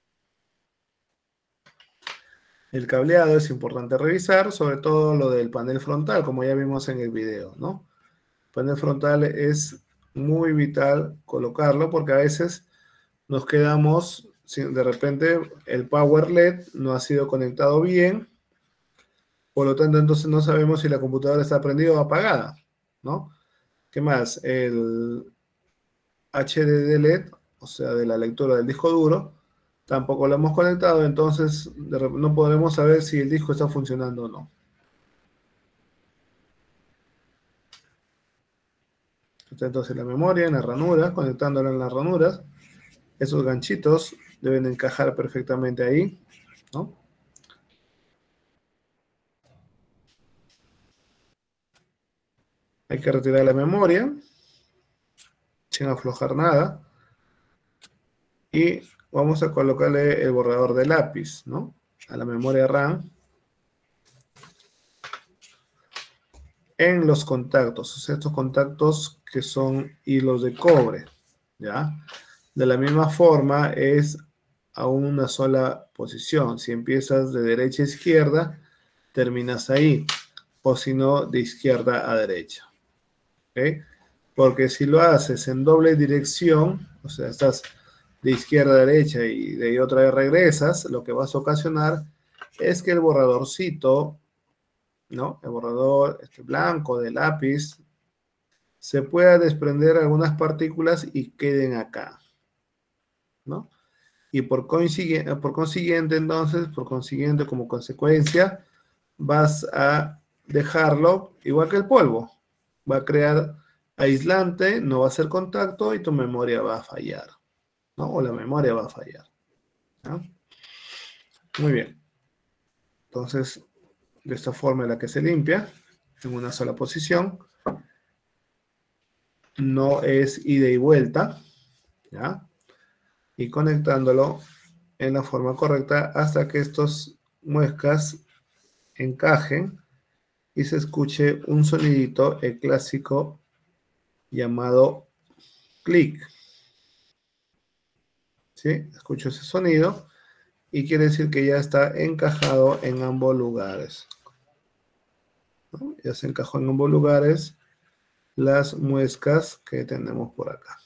El cableado es importante revisar, sobre todo lo del panel frontal, como ya vimos en el video, ¿no? El panel frontal es muy vital colocarlo porque a veces nos quedamos, de repente el power L E D no ha sido conectado bien, por lo tanto entonces no sabemos si la computadora está prendida o apagada, ¿no? ¿Qué más? El H D D L E D, o sea, de la lectura del disco duro, tampoco lo hemos conectado, entonces no podremos saber si el disco está funcionando o no. Entonces la memoria en las ranuras, conectándola en las ranuras, esos ganchitos deben encajar perfectamente ahí, ¿no? Hay que retirar la memoria, sin aflojar nada, y vamos a colocarle el borrador de lápiz, ¿no? A la memoria RAM en los contactos, o sea, estos contactos que son hilos de cobre, ¿ya? De la misma forma es a una sola posición. Si empiezas de derecha a izquierda, terminas ahí, o si no, de izquierda a derecha, ¿ok? Porque si lo haces en doble dirección, o sea, estás de izquierda a derecha y de ahí otra vez regresas, lo que vas a ocasionar es que el borradorcito, ¿no? El borrador este blanco de lápiz se pueda desprender algunas partículas y queden acá, ¿no? Y por consiguiente, por consiguiente, entonces, por consiguiente, como consecuencia, vas a dejarlo igual que el polvo. Va a crear aislante, no va a hacer contacto y tu memoria va a fallar, ¿no? O la memoria va a fallar, ¿no? Muy bien. Entonces, de esta forma en la que se limpia, en una sola posición, no es ida y vuelta, ¿ya? Y conectándolo en la forma correcta hasta que estos muescas encajen y se escuche un sonidito, el clásico llamado clic. ¿Sí? Escucho ese sonido y quiere decir que ya está encajado en ambos lugares, ¿no? Ya se encajó en ambos lugares las muescas que tenemos por acá.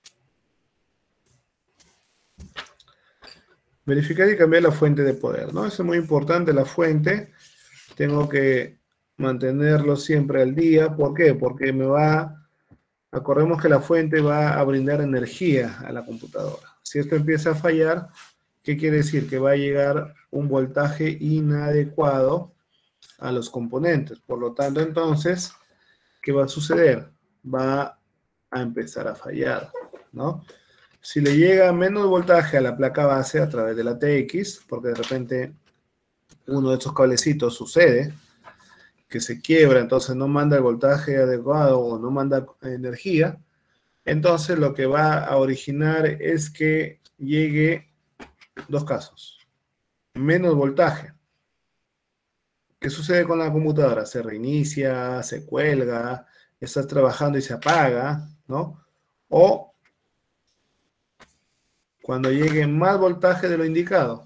Verificar y cambiar la fuente de poder, ¿no? Eso es muy importante, la fuente. Tengo que mantenerlo siempre al día. ¿Por qué? Porque me va, acordemos que la fuente va a brindar energía a la computadora. Si esto empieza a fallar, ¿qué quiere decir? Que va a llegar un voltaje inadecuado a los componentes. Por lo tanto, entonces, ¿qué va a suceder? Va a empezar a fallar, ¿no? Si le llega menos voltaje a la placa base a través de la T X, porque de repente uno de estos cablecitos sucede, que se quiebra, entonces no manda el voltaje adecuado o no manda energía, entonces lo que va a originar es que llegue dos casos. Menos voltaje. ¿Qué sucede con la computadora? Se reinicia, se cuelga, estás trabajando y se apaga, ¿no? O cuando llegue más voltaje de lo indicado,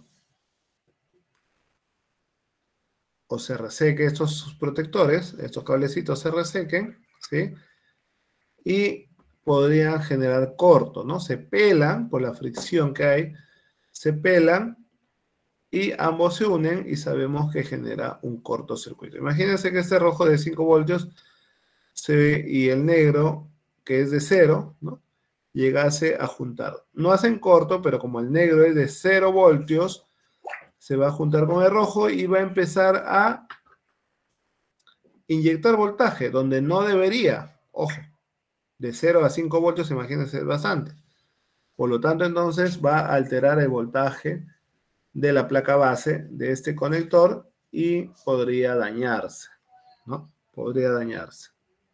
o se reseque estos protectores, estos cablecitos se resequen, ¿sí? Y podrían generar corto, ¿no? Se pelan por la fricción que hay, se pelan y ambos se unen y sabemos que genera un cortocircuito. Imagínense que este rojo de cinco voltios se, y el negro, que es de cero, ¿no? llegase a juntar. No hacen corto, pero como el negro es de cero voltios, se va a juntar con el rojo y va a empezar a inyectar voltaje donde no debería. Ojo, de cero a cinco voltios, imagínense, es bastante. Por lo tanto, entonces va a alterar el voltaje de la placa base de este conector y podría dañarse, ¿no? Podría dañarse.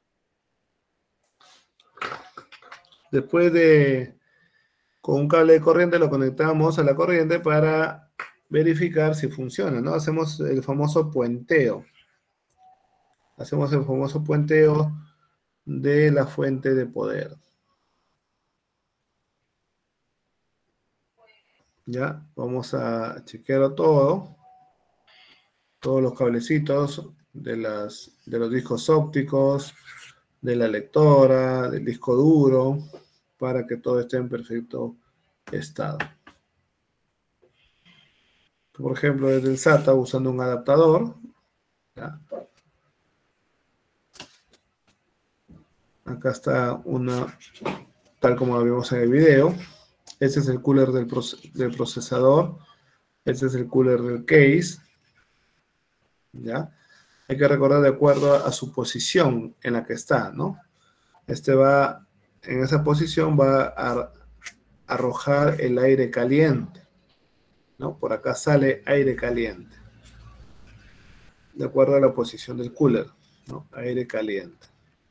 Después de, con un cable de corriente, lo conectamos a la corriente para verificar si funciona, ¿no? Hacemos el famoso puenteo. Hacemos el famoso puenteo de la fuente de poder. Ya, vamos a chequearlo todo. Todos los cablecitos de, las, de los discos ópticos, de la lectora, del disco duro, para que todo esté en perfecto estado. Por ejemplo, desde el SATA usando un adaptador. ¿Ya? Acá está una, tal como lo vimos en el video. Este es el cooler del, proce del procesador. Este es el cooler del case. ¿Ya? Hay que recordar de acuerdo a, a su posición en la que está, ¿no? Este va, en esa posición va a arrojar el aire caliente, ¿no? Por acá sale aire caliente. De acuerdo a la posición del cooler, ¿no? Aire caliente.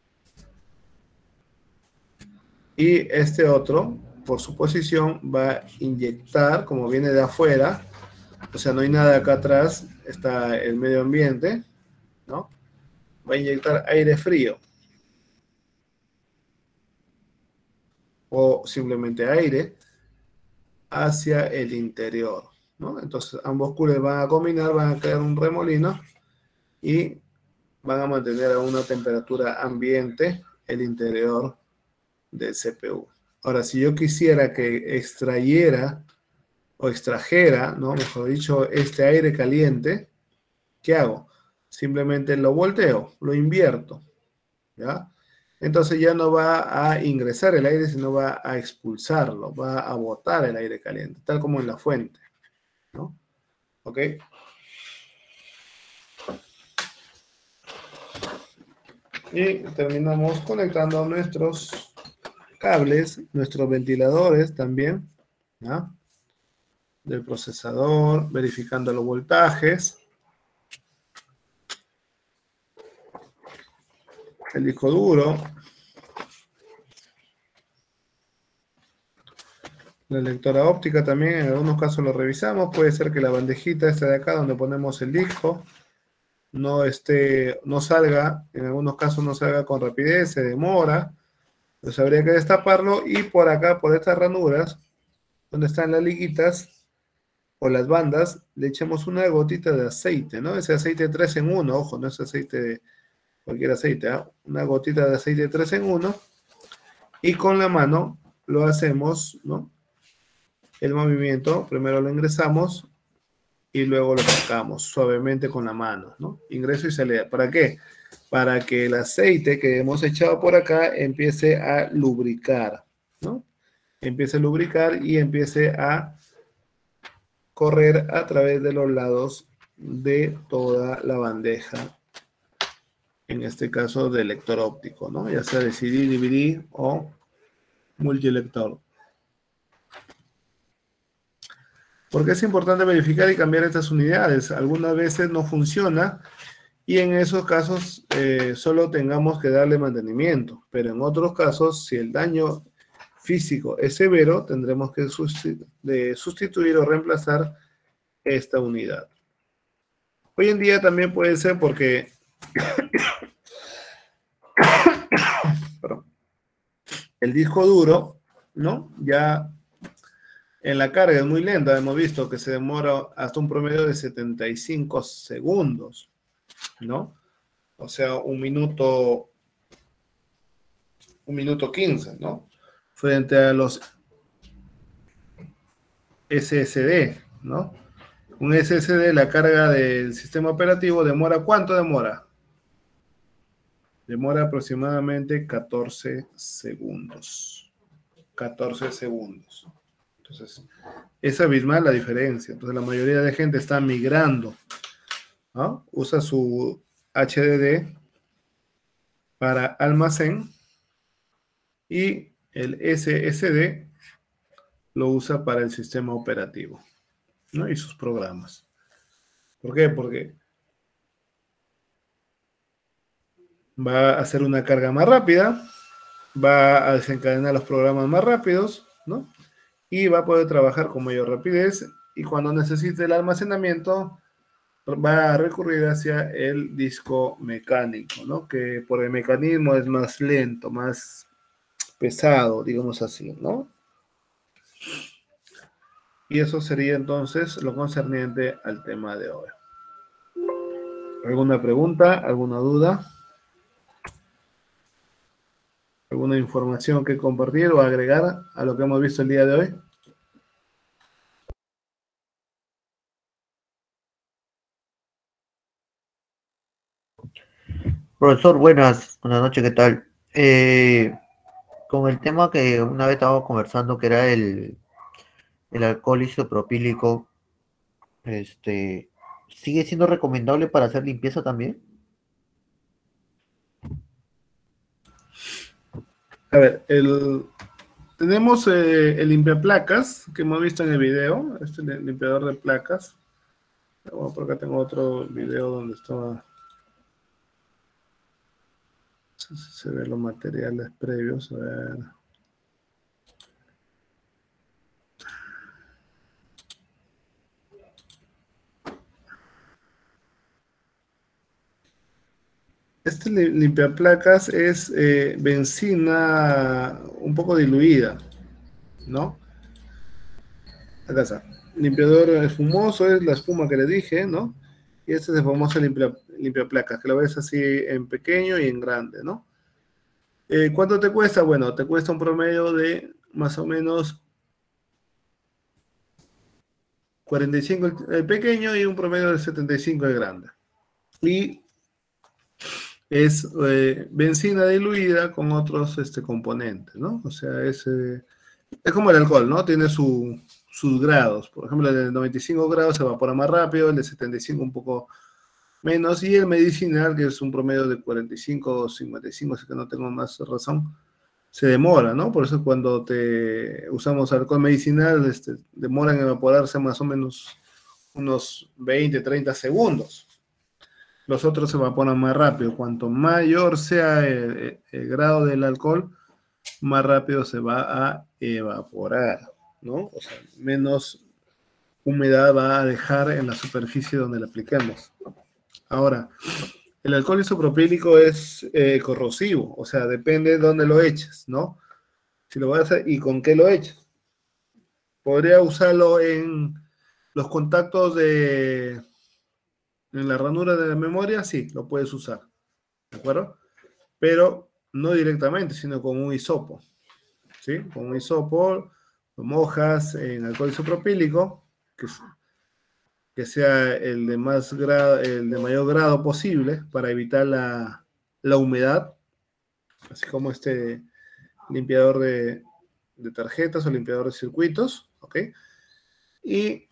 Y este otro, por su posición, va a inyectar, como viene de afuera, o sea, no hay nada acá atrás, está el medio ambiente, ¿no? Va a inyectar aire frío. O simplemente aire hacia el interior, ¿no? Entonces, ambos coolers van a combinar, van a crear un remolino y van a mantener a una temperatura ambiente el interior del C P U. Ahora, si yo quisiera que extrayera o extrajera, ¿no? Mejor dicho, este aire caliente, ¿qué hago? Simplemente lo volteo, lo invierto, ¿ya? Entonces ya no va a ingresar el aire, sino va a expulsarlo, va a botar el aire caliente, tal como en la fuente, ¿no? ¿Ok? Y terminamos conectando nuestros cables, nuestros ventiladores también, ¿no? Del procesador, verificando los voltajes. El disco duro. La lectora óptica también, en algunos casos lo revisamos. Puede ser que la bandejita esta de acá, donde ponemos el disco, no, esté, no salga, en algunos casos no salga con rapidez, se demora. Entonces habría que destaparlo y por acá, por estas ranuras, donde están las liguitas o las bandas, le echamos una gotita de aceite, ¿no? Ese aceite tres en uno, ojo, no es aceite de cualquier aceite, ¿eh? Una gotita de aceite tres en uno y con la mano lo hacemos, ¿no? El movimiento, primero lo ingresamos y luego lo sacamos suavemente con la mano, ¿no? Ingreso y salida. ¿Para qué? Para que el aceite que hemos echado por acá empiece a lubricar, ¿no? Empiece a lubricar y empiece a correr a través de los lados de toda la bandeja, en este caso de lector óptico, ¿no? Ya sea de C D, D V D o multilector. Porque es importante verificar y cambiar estas unidades. Algunas veces no funciona y en esos casos eh, solo tengamos que darle mantenimiento. Pero en otros casos, si el daño físico es severo, tendremos que sustitu- de sustituir o reemplazar esta unidad. Hoy en día también puede ser porque perdón, el disco duro, ¿no? Ya en la carga es muy lenta, hemos visto que se demora hasta un promedio de setenta y cinco segundos, ¿no? O sea, un minuto, un minuto quince, ¿no? Frente a los S S D, ¿no? Un S S D, la carga del sistema operativo demora, ¿cuánto demora? Demora aproximadamente catorce segundos. catorce segundos. Entonces, es abismal la diferencia. Entonces, la mayoría de gente está migrando, ¿no? Usa su H D D para almacén y el S S D lo usa para el sistema operativo, ¿no? Y sus programas. ¿Por qué? Porque va a hacer una carga más rápida, va a desencadenar los programas más rápidos, ¿no? Y va a poder trabajar con mayor rapidez, y cuando necesite el almacenamiento va a recurrir hacia el disco mecánico, ¿no? Que por el mecanismo es más lento, más pesado, digamos así, ¿no? Y eso sería entonces lo concerniente al tema de hoy. ¿Alguna pregunta? ¿Alguna duda? ¿Alguna información que compartir o agregar a lo que hemos visto el día de hoy? Profesor, buenas, buenas noches, ¿qué tal? Eh, con el tema que una vez estábamos conversando, que era el, el alcohol isopropílico, este, ¿sigue siendo recomendable para hacer limpieza también? A ver, el, tenemos eh, el limpiaplacas que hemos visto en el video, este limpiador de placas. Bueno, por acá tengo otro video donde estaba... Si se ven los materiales previos, a ver. Este limpiaplacas es eh, benzina un poco diluida, ¿no? Acá está. Limpiador espumoso es la espuma que le dije, ¿no? Y este es el famoso limpia, limpiaplacas, que lo ves así en pequeño y en grande, ¿no? Eh, ¿Cuánto te cuesta? Bueno, te cuesta un promedio de más o menos cuarenta y cinco el pequeño y un promedio de setenta y cinco el grande. Y es eh, benzina diluida con otros este, componentes, ¿no? O sea, es, eh, es como el alcohol, ¿no? Tiene su, sus grados. Por ejemplo, el de noventa y cinco grados se evapora más rápido, el de setenta y cinco un poco menos, y el medicinal, que es un promedio de cuarenta y cinco o cincuenta y cinco, así que no tengo más razón, se demora, ¿no? Por eso cuando te usamos alcohol medicinal, este, demora en evaporarse más o menos unos veinte, treinta segundos. Los otros se evaporan más rápido. Cuanto mayor sea el, el grado del alcohol, más rápido se va a evaporar, ¿no? O sea, menos humedad va a dejar en la superficie donde le apliquemos. Ahora, el alcohol isopropílico es eh, corrosivo, o sea, depende de dónde lo eches, ¿no? Si lo vas a hacer y con qué lo eches. Podría usarlo en los contactos de... en la ranura de la memoria, sí, lo puedes usar, ¿de acuerdo? Pero no directamente, sino con un hisopo, ¿sí? Con un hisopo lo mojas en alcohol isopropílico, que, que sea el de, más grado, el de mayor grado posible para evitar la, la humedad, así como este limpiador de, de tarjetas o limpiador de circuitos, ¿ok? Y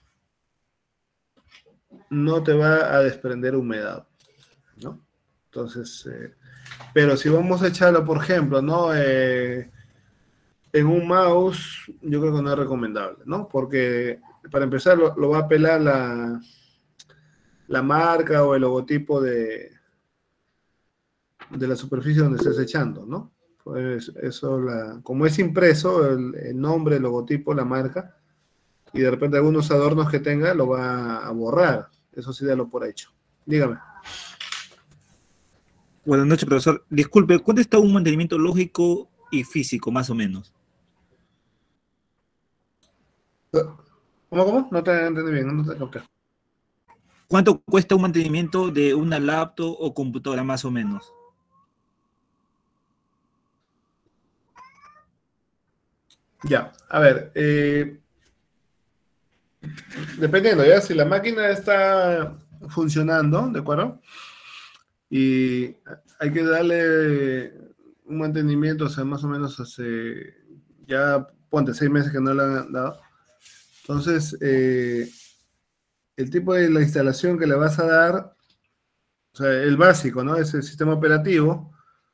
no te va a desprender humedad, ¿no? Entonces, eh, pero si vamos a echarlo, por ejemplo, ¿no? Eh, en un mouse, yo creo que no es recomendable, ¿no? Porque para empezar lo, lo va a pelar la, la marca o el logotipo de, de la superficie donde estés echando, ¿no? Pues eso, la, como es impreso, el, el nombre, el logotipo, la marca, y de repente algunos adornos que tenga lo va a borrar. Eso sí, dalo por hecho. Dígame. Buenas noches, profesor. Disculpe, ¿cuánto está un mantenimiento lógico y físico, más o menos? ¿Cómo, cómo? No te entendí bien, no te capté. ¿Cuánto cuesta un mantenimiento de una laptop o computadora, más o menos? Ya, a ver, eh, dependiendo, ya, si la máquina está funcionando, ¿de acuerdo? Y hay que darle un mantenimiento, o sea, más o menos hace, ya ponte seis meses que no le han dado. Entonces, eh, el tipo de la instalación que le vas a dar, o sea, el básico, ¿no? Es el sistema operativo,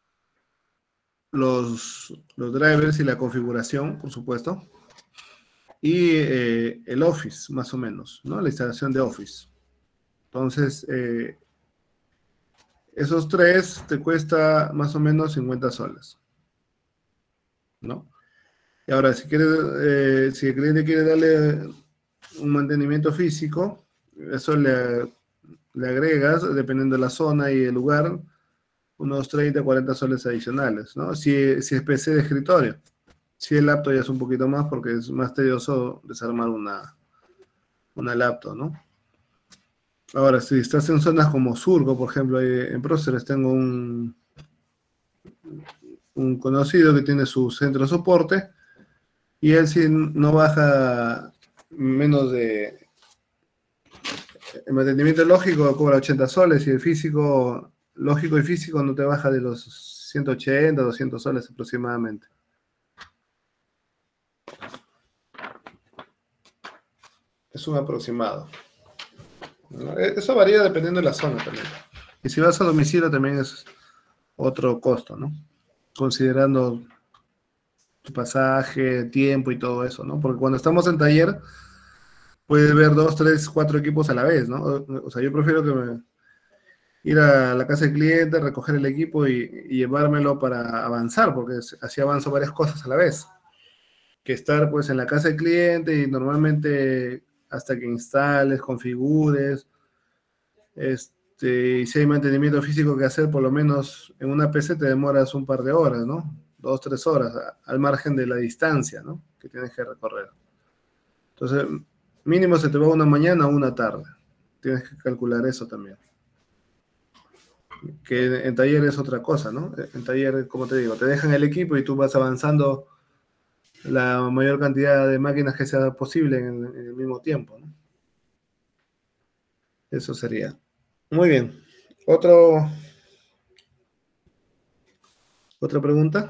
los, los drivers y la configuración, por supuesto, y eh, el Office, más o menos, ¿no? La instalación de Office. Entonces, eh, esos tres te cuesta más o menos cincuenta soles, ¿no? Y ahora, si quieres, eh, si el cliente quiere darle un mantenimiento físico, eso le, le agregas, dependiendo de la zona y el lugar, unos treinta, cuarenta soles adicionales, ¿no? Si, si es P C de escritorio. Si el laptop ya es un poquito más, porque es más tedioso desarmar una, una laptop, ¿no? Ahora, si estás en zonas como Surco, por ejemplo, en Próceres tengo un, un conocido que tiene su centro de soporte, y él sí no baja menos de... El mantenimiento lógico cobra ochenta soles, y el físico, lógico y físico, no te baja de los ciento ochenta, doscientos soles aproximadamente. Es un aproximado. Eso varía dependiendo de la zona también. Y si vas a domicilio también es otro costo, ¿no? Considerando tu pasaje, tiempo y todo eso, ¿no? Porque cuando estamos en taller, puedes ver dos, tres, cuatro equipos a la vez, ¿no? O sea, yo prefiero que me, ir a la casa del cliente, recoger el equipo y, y llevármelo para avanzar, porque así avanzo varias cosas a la vez. Que estar, pues, en la casa del cliente y normalmente hasta que instales, configures, este, y si hay mantenimiento físico que hacer, por lo menos en una P C te demoras un par de horas, ¿no? Dos, tres horas, al margen de la distancia, ¿no? Que tienes que recorrer. Entonces, mínimo se te va una mañana o una tarde. Tienes que calcular eso también. Que en taller es otra cosa, ¿no? En taller, como te digo, te dejan el equipo y tú vas avanzando la mayor cantidad de máquinas que sea posible en, en el mismo tiempo, ¿no? Eso sería. Muy bien. Otro, ¿Otra pregunta?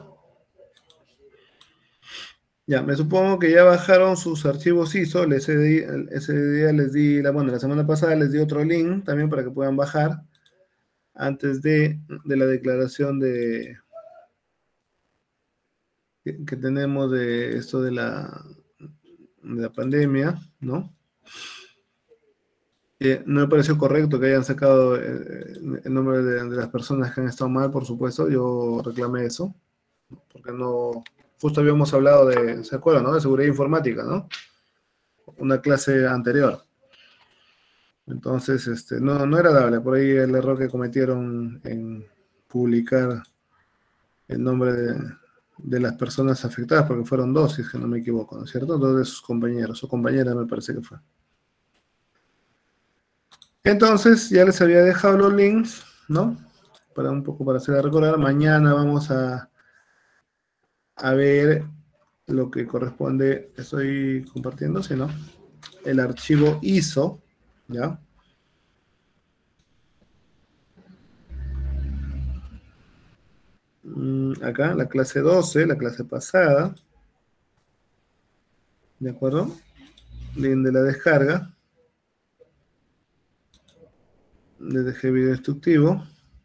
Ya, me supongo que ya bajaron sus archivos I S O. Ese día, ese día les di, la, bueno, la semana pasada les di otro link también para que puedan bajar antes de, de la declaración de que, que tenemos de esto de la, de la pandemia, ¿no? Eh, no me pareció correcto que hayan sacado eh, el nombre de, de las personas que han estado mal, por supuesto. Yo reclamé eso, porque no... Justo habíamos hablado de, ¿se acuerdan, no? De seguridad informática, ¿no? Una clase anterior. Entonces, este, no, no era dable. Por ahí el error que cometieron en publicar el nombre de, de las personas afectadas, porque fueron dos, si es que no me equivoco, ¿no es cierto? Dos de sus compañeros, o compañera me parece que fue. Entonces, ya les había dejado los links, ¿no? Para un poco para hacer recordar. Mañana vamos a, a ver lo que corresponde. Estoy compartiendo, ¿sí, no? El archivo I S O, ¿ya? Acá, la clase doce, la clase pasada. ¿De acuerdo? Link de la descarga. Les dejé video instructivo.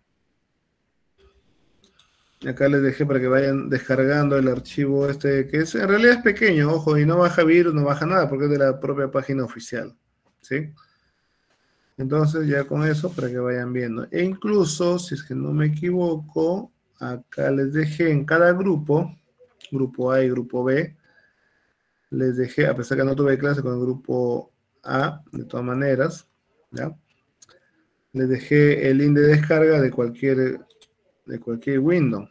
Acá les dejé para que vayan descargando el archivo este, que es, en realidad es pequeño, ojo, y no baja virus, no baja nada, porque es de la propia página oficial, ¿sí? Entonces ya con eso, para que vayan viendo. E incluso, si es que no me equivoco, acá les dejé en cada grupo, grupo A y grupo B, les dejé, a pesar que no tuve clase con el grupo A, de todas maneras, ¿ya? Les dejé el link de descarga de cualquier, de cualquier Windows.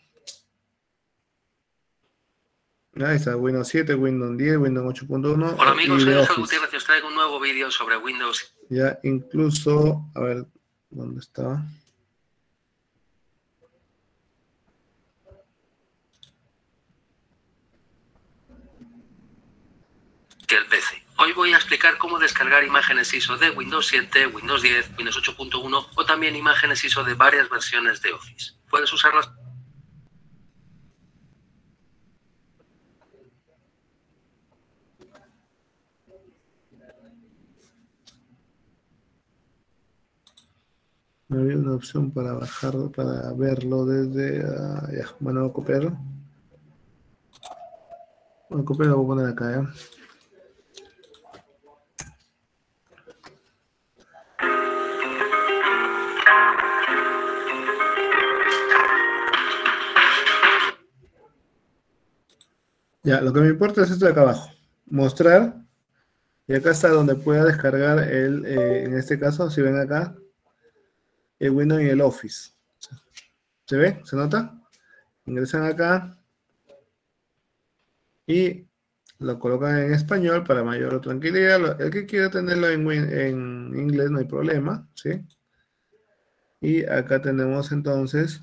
Ahí está, Windows siete, Windows diez, Windows ocho punto uno. Hola amigos, soy Ángel Gutiérrez y os traigo un nuevo vídeo sobre Windows. Ya, incluso, a ver, ¿dónde está? Que el P C. Hoy voy a explicar cómo descargar imágenes I S O de Windows siete, Windows diez, Windows ocho punto uno o también imágenes I S O de varias versiones de Office. Puedes usarlas. No había una opción para bajarlo, para verlo desde... Uh, ya, bueno, voy a copiarlo. Voy a copiarlo, lo voy a poner acá, ¿ya? Ya, lo que me importa es esto de acá abajo. Mostrar. Y acá está donde pueda descargar el, eh, en este caso, si ven acá, el Windows y el Office. ¿Se ve? ¿Se nota? Ingresan acá y lo colocan en español para mayor tranquilidad. El que quiera tenerlo en, en inglés no hay problema, ¿sí? Y acá tenemos entonces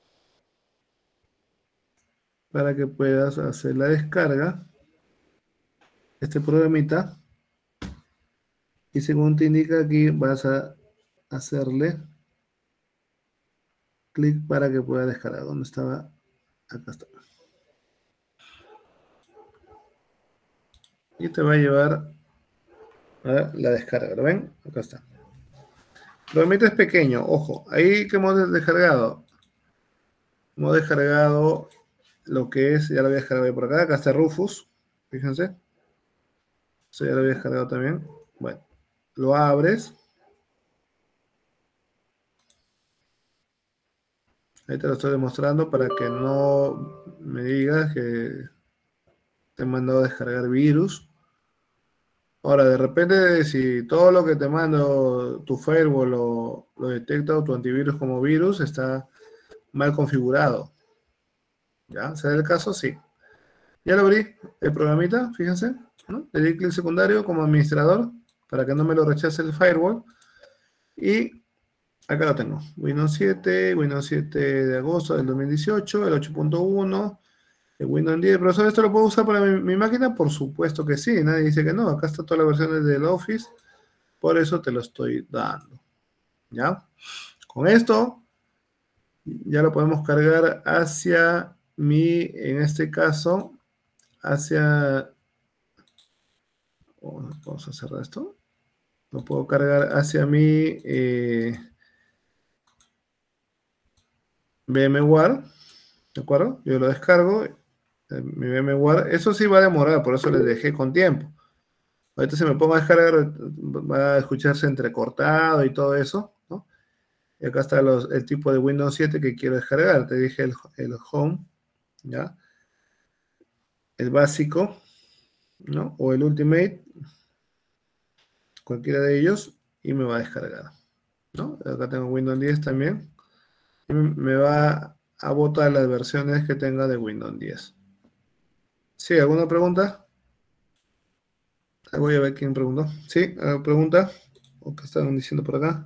para que puedas hacer la descarga este programita, y según te indica aquí vas a hacerle clic para que pueda descargar. ¿Dónde estaba? Acá está. Y te va a llevar a la descarga. ¿Lo ven? Acá está. El programita es pequeño, ojo. Ahí que hemos descargado. Hemos descargado lo que es, ya lo había descargado por acá. Acá está Rufus. Fíjense. Eso ya lo había descargado también. Bueno, lo abres. Ahí te lo estoy demostrando para que no me digas que te he mandado a descargar virus. Ahora, de repente, si todo lo que te mando, tu firewall lo, lo detecta o tu antivirus como virus, está mal configurado. ¿Ya? ¿Será el caso? Sí. Ya lo abrí, el programita, fíjense, ¿no? Le di clic secundario como administrador para que no me lo rechace el firewall. Y acá lo tengo. Windows siete, Windows siete de agosto del dos mil dieciocho, el ocho punto uno, el Windows diez. ¿Profesor, esto lo puedo usar para mi, mi máquina? Por supuesto que sí. Nadie dice que no. Acá están todas las versiones del Office. Por eso te lo estoy dando. ¿Ya? Con esto ya lo podemos cargar hacia mi, en este caso, hacia... Vamos a cerrar esto. Lo puedo cargar hacia mi eh, VMware. ¿De acuerdo? Yo lo descargo. Mi VMware. Eso sí va a demorar, por eso les dejé con tiempo. Ahorita se me pongo a descargar, va a escucharse entrecortado y todo eso, ¿no? Y acá está los, el tipo de Windows siete que quiero descargar. Te dije el, el Home, ¿ya? El básico, ¿no? O el Ultimate, cualquiera de ellos, y me va a descargar, ¿no? Acá tengo Windows diez también. Y me va a botar las versiones que tenga de Windows diez. ¿Sí? ¿Alguna pregunta? Voy a ver quién preguntó. ¿Sí? ¿Alguna pregunta? ¿O qué estaban diciendo por acá?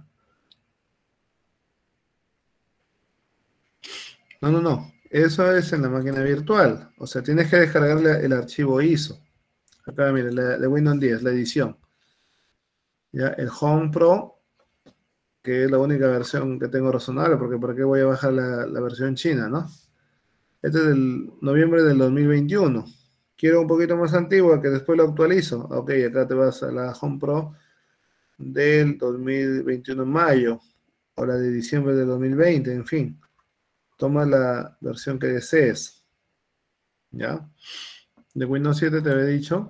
No, no, no. Eso es en la máquina virtual. O sea, tienes que descargarle el archivo I S O. Acá, mire, la, de Windows diez, la edición. Ya, el Home Pro, que es la única versión que tengo razonable, porque ¿por qué voy a bajar la, la versión china, no? Este es del noviembre del dos mil veintiuno. Quiero un poquito más antigua, que después lo actualizo. Ok, acá te vas a la Home Pro del dos mil veintiuno en mayo, o la de diciembre del dos mil veinte, en fin. Toma la versión que desees. ¿Ya? De Windows siete te había dicho.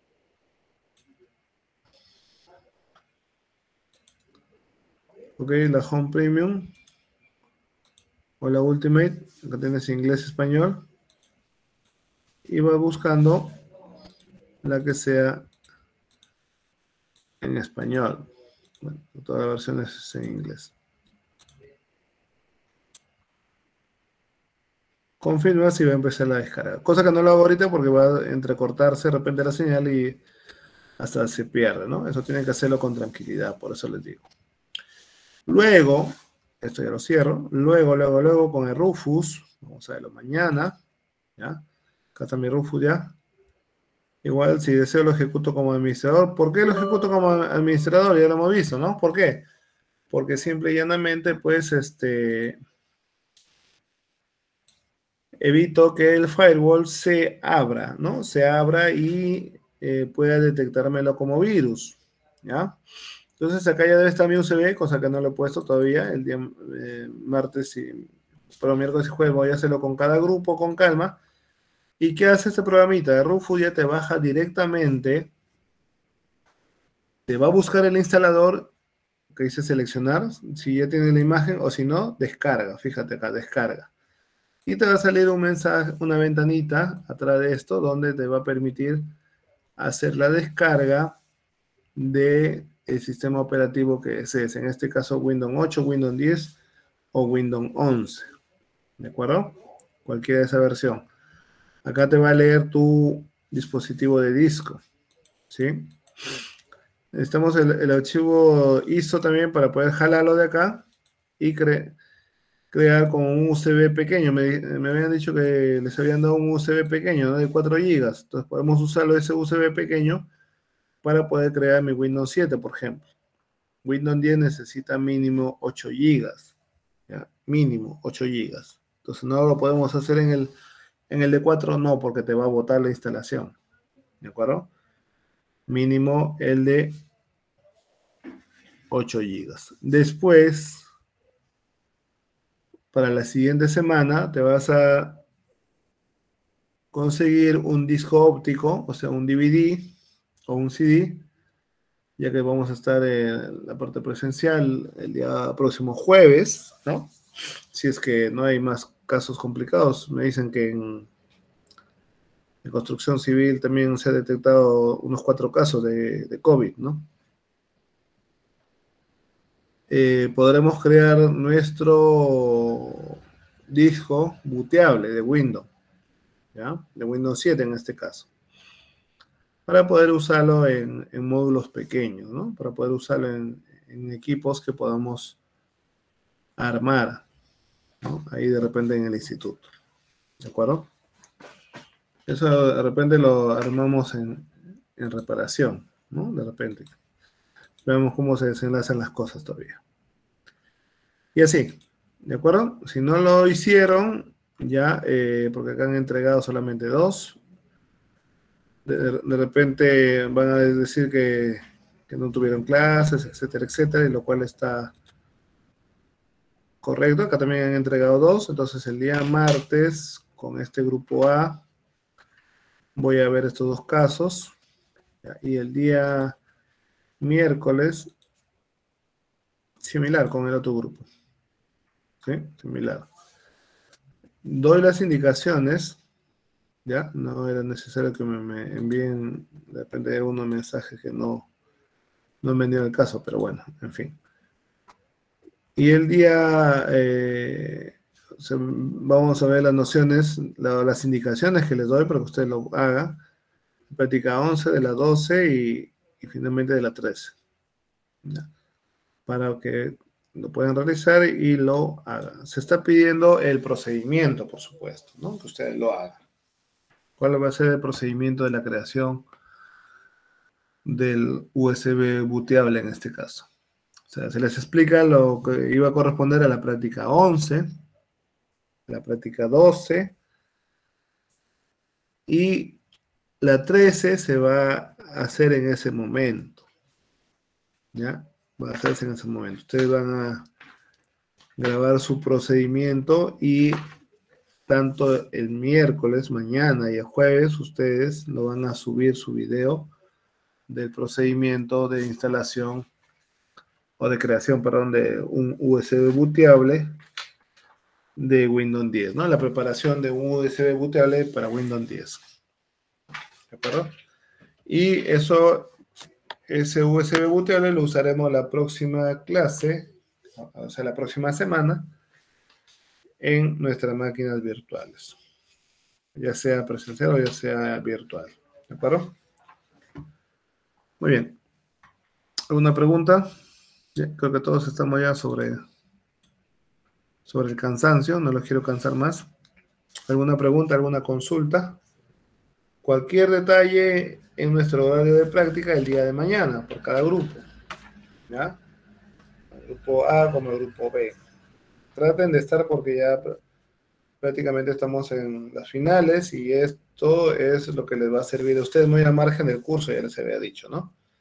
Ok, la Home Premium. O la Ultimate. Acá tienes inglés y español. Y va buscando la que sea en español. Bueno, todas las versiones es en inglés. Confirma si va a empezar la descarga. Cosa que no lo hago ahorita porque va a entrecortarse de repente la señal y hasta se pierde, ¿no? Eso tienen que hacerlo con tranquilidad, por eso les digo. Luego, esto ya lo cierro. Luego, luego, luego con el Rufus. Vamos a verlo mañana. ¿Ya? Acá está mi Rufus ya. Igual, si deseo lo ejecuto como administrador. ¿Por qué lo ejecuto como administrador? Ya lo hemos visto, ¿no? ¿Por qué? Porque simple y llanamente, pues, este... evito que el firewall se abra, ¿no? Se abra y eh, pueda detectármelo como virus, ¿ya? Entonces acá ya debe estar mi U S B, cosa que no lo he puesto todavía, el día eh, martes, y, pero miércoles y jueves voy a hacerlo con cada grupo, con calma. ¿Y qué hace este programita? De Rufus ya te baja directamente, te va a buscar el instalador que dice seleccionar, si ya tiene la imagen, o si no, descarga, fíjate acá, descarga. Y te va a salir un mensaje, una ventanita atrás de esto, donde te va a permitir hacer la descarga del sistema operativo que desees, en este caso Windows ocho, Windows diez o Windows once, ¿de acuerdo? Cualquiera de esa versión. Acá te va a leer tu dispositivo de disco, ¿sí? Necesitamos el, el archivo I S O también para poder jalarlo de acá y cre crear con un U S B pequeño. Me, me habían dicho que les habían dado un U S B pequeño, ¿no? De cuatro gigas. Entonces podemos usarlo ese U S B pequeño para poder crear mi Windows siete, por ejemplo. Windows diez necesita mínimo ocho gigas. ¿Ya? Mínimo ocho gigas. Entonces no lo podemos hacer en el, en el de cuatro, no, porque te va a botar la instalación. ¿De acuerdo? Mínimo el de ocho gigas. Después, para la siguiente semana, te vas a conseguir un disco óptico, o sea, un D V D o un C D, ya que vamos a estar en la parte presencial el día próximo jueves, ¿no? Si es que no hay más casos complicados. Me dicen que en, en construcción civil también se ha detectado unos cuatro casos de, de COVID, ¿no? Eh, podremos crear nuestro disco booteable de Windows, ¿ya? De Windows siete en este caso, para poder usarlo en, en módulos pequeños, ¿no? Para poder usarlo en, en equipos que podamos armar, ¿no? Ahí de repente en el instituto, ¿de acuerdo? Eso de repente lo armamos en, en reparación, ¿no? De repente. Veamos cómo se desenlazan las cosas todavía. Y así, ¿de acuerdo? Si no lo hicieron, ya, eh, porque acá han entregado solamente dos, de, de repente van a decir que, que no tuvieron clases, etcétera, etcétera, y lo cual está correcto. Acá también han entregado dos, entonces el día martes, con este grupo A, voy a ver estos dos casos, ¿ya? Y el día miércoles, similar con el otro grupo. ¿Sí? Similar. Doy las indicaciones, ¿ya? No era necesario que me, me envíen, depende de algunos mensajes que no, no han venido al caso, pero bueno, en fin. Y el día, eh, o sea, vamos a ver las nociones, la, las indicaciones que les doy para que usted lo haga. Práctica once, de la doce y, y finalmente de la trece. ¿Ya? Para que lo puedan realizar y lo hagan. Se está pidiendo el procedimiento, por supuesto, ¿no? Que ustedes lo hagan. ¿Cuál va a ser el procedimiento de la creación del U S B booteable en este caso? O sea, se les explica lo que iba a corresponder a la práctica once, la práctica doce, y la trece se va a hacer en ese momento. ¿Ya? Va a hacerse en ese momento. Ustedes van a grabar su procedimiento y tanto el miércoles, mañana y el jueves, ustedes lo van a subir su video del procedimiento de instalación o de creación, perdón, de un U S B booteable de Windows diez, ¿no? La preparación de un U S B booteable para Windows diez. ¿De acuerdo? Y eso, ese U S B booteable lo usaremos la próxima clase, o sea, la próxima semana, en nuestras máquinas virtuales, ya sea presencial o ya sea virtual. ¿De acuerdo? Muy bien. ¿Alguna pregunta? Ya, creo que todos estamos ya sobre, sobre el cansancio, no los quiero cansar más. ¿Alguna pregunta, alguna consulta? Cualquier detalle en nuestro horario de práctica el día de mañana, por cada grupo. ¿Ya? El grupo A como el grupo B. Traten de estar porque ya prácticamente estamos en las finales y esto es lo que les va a servir a ustedes muy al margen del curso, ya les había dicho, ¿no?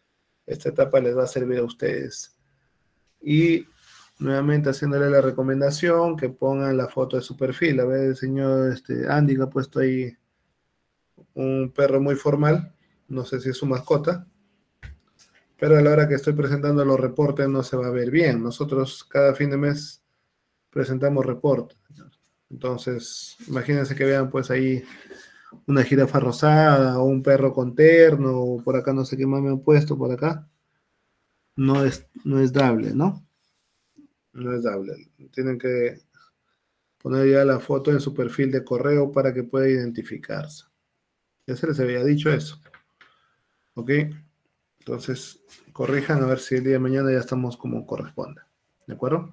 esta etapa les va a servir a ustedes. Y nuevamente haciéndole la recomendación que pongan la foto de su perfil. A ver, el señor este, Andy que ha puesto ahí un perro muy formal, no sé si es su mascota, pero a la hora que estoy presentando los reportes no se va a ver bien. Nosotros cada fin de mes presentamos reportes. Entonces, imagínense que vean pues ahí una jirafa rosada o un perro con terno, o por acá no sé qué más me han puesto por acá. No es, no es dable, ¿no? No es dable. Tienen que poner ya la foto en su perfil de correo para que pueda identificarse. Ya se les había dicho eso. ¿Ok? Entonces, corrijan a ver si el día de mañana ya estamos como corresponde. ¿De acuerdo?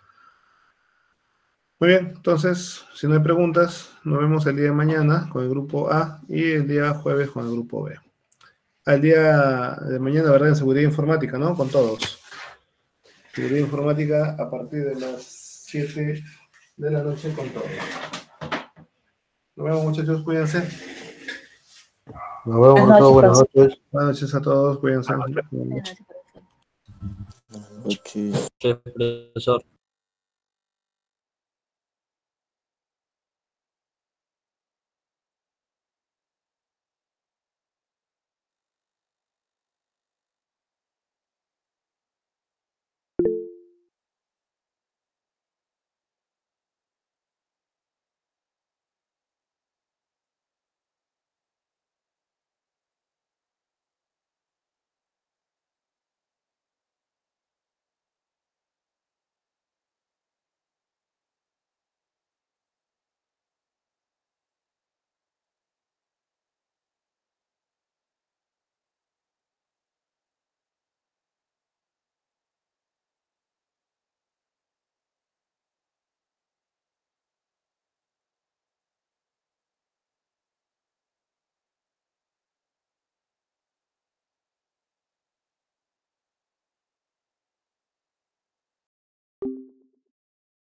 Muy bien, entonces, si no hay preguntas, nos vemos el día de mañana con el grupo A y el día jueves con el grupo B. Al día de mañana, ¿verdad? En seguridad informática, ¿no? Con todos. Seguridad informática a partir de las siete de la noche con todos. Nos vemos, muchachos, cuídense. Nos vemos, Buenas todos, noches, buenas noches. Buenas noches a todos, cuídense. Buenas noches, profesor. Ok. Sí, profesor.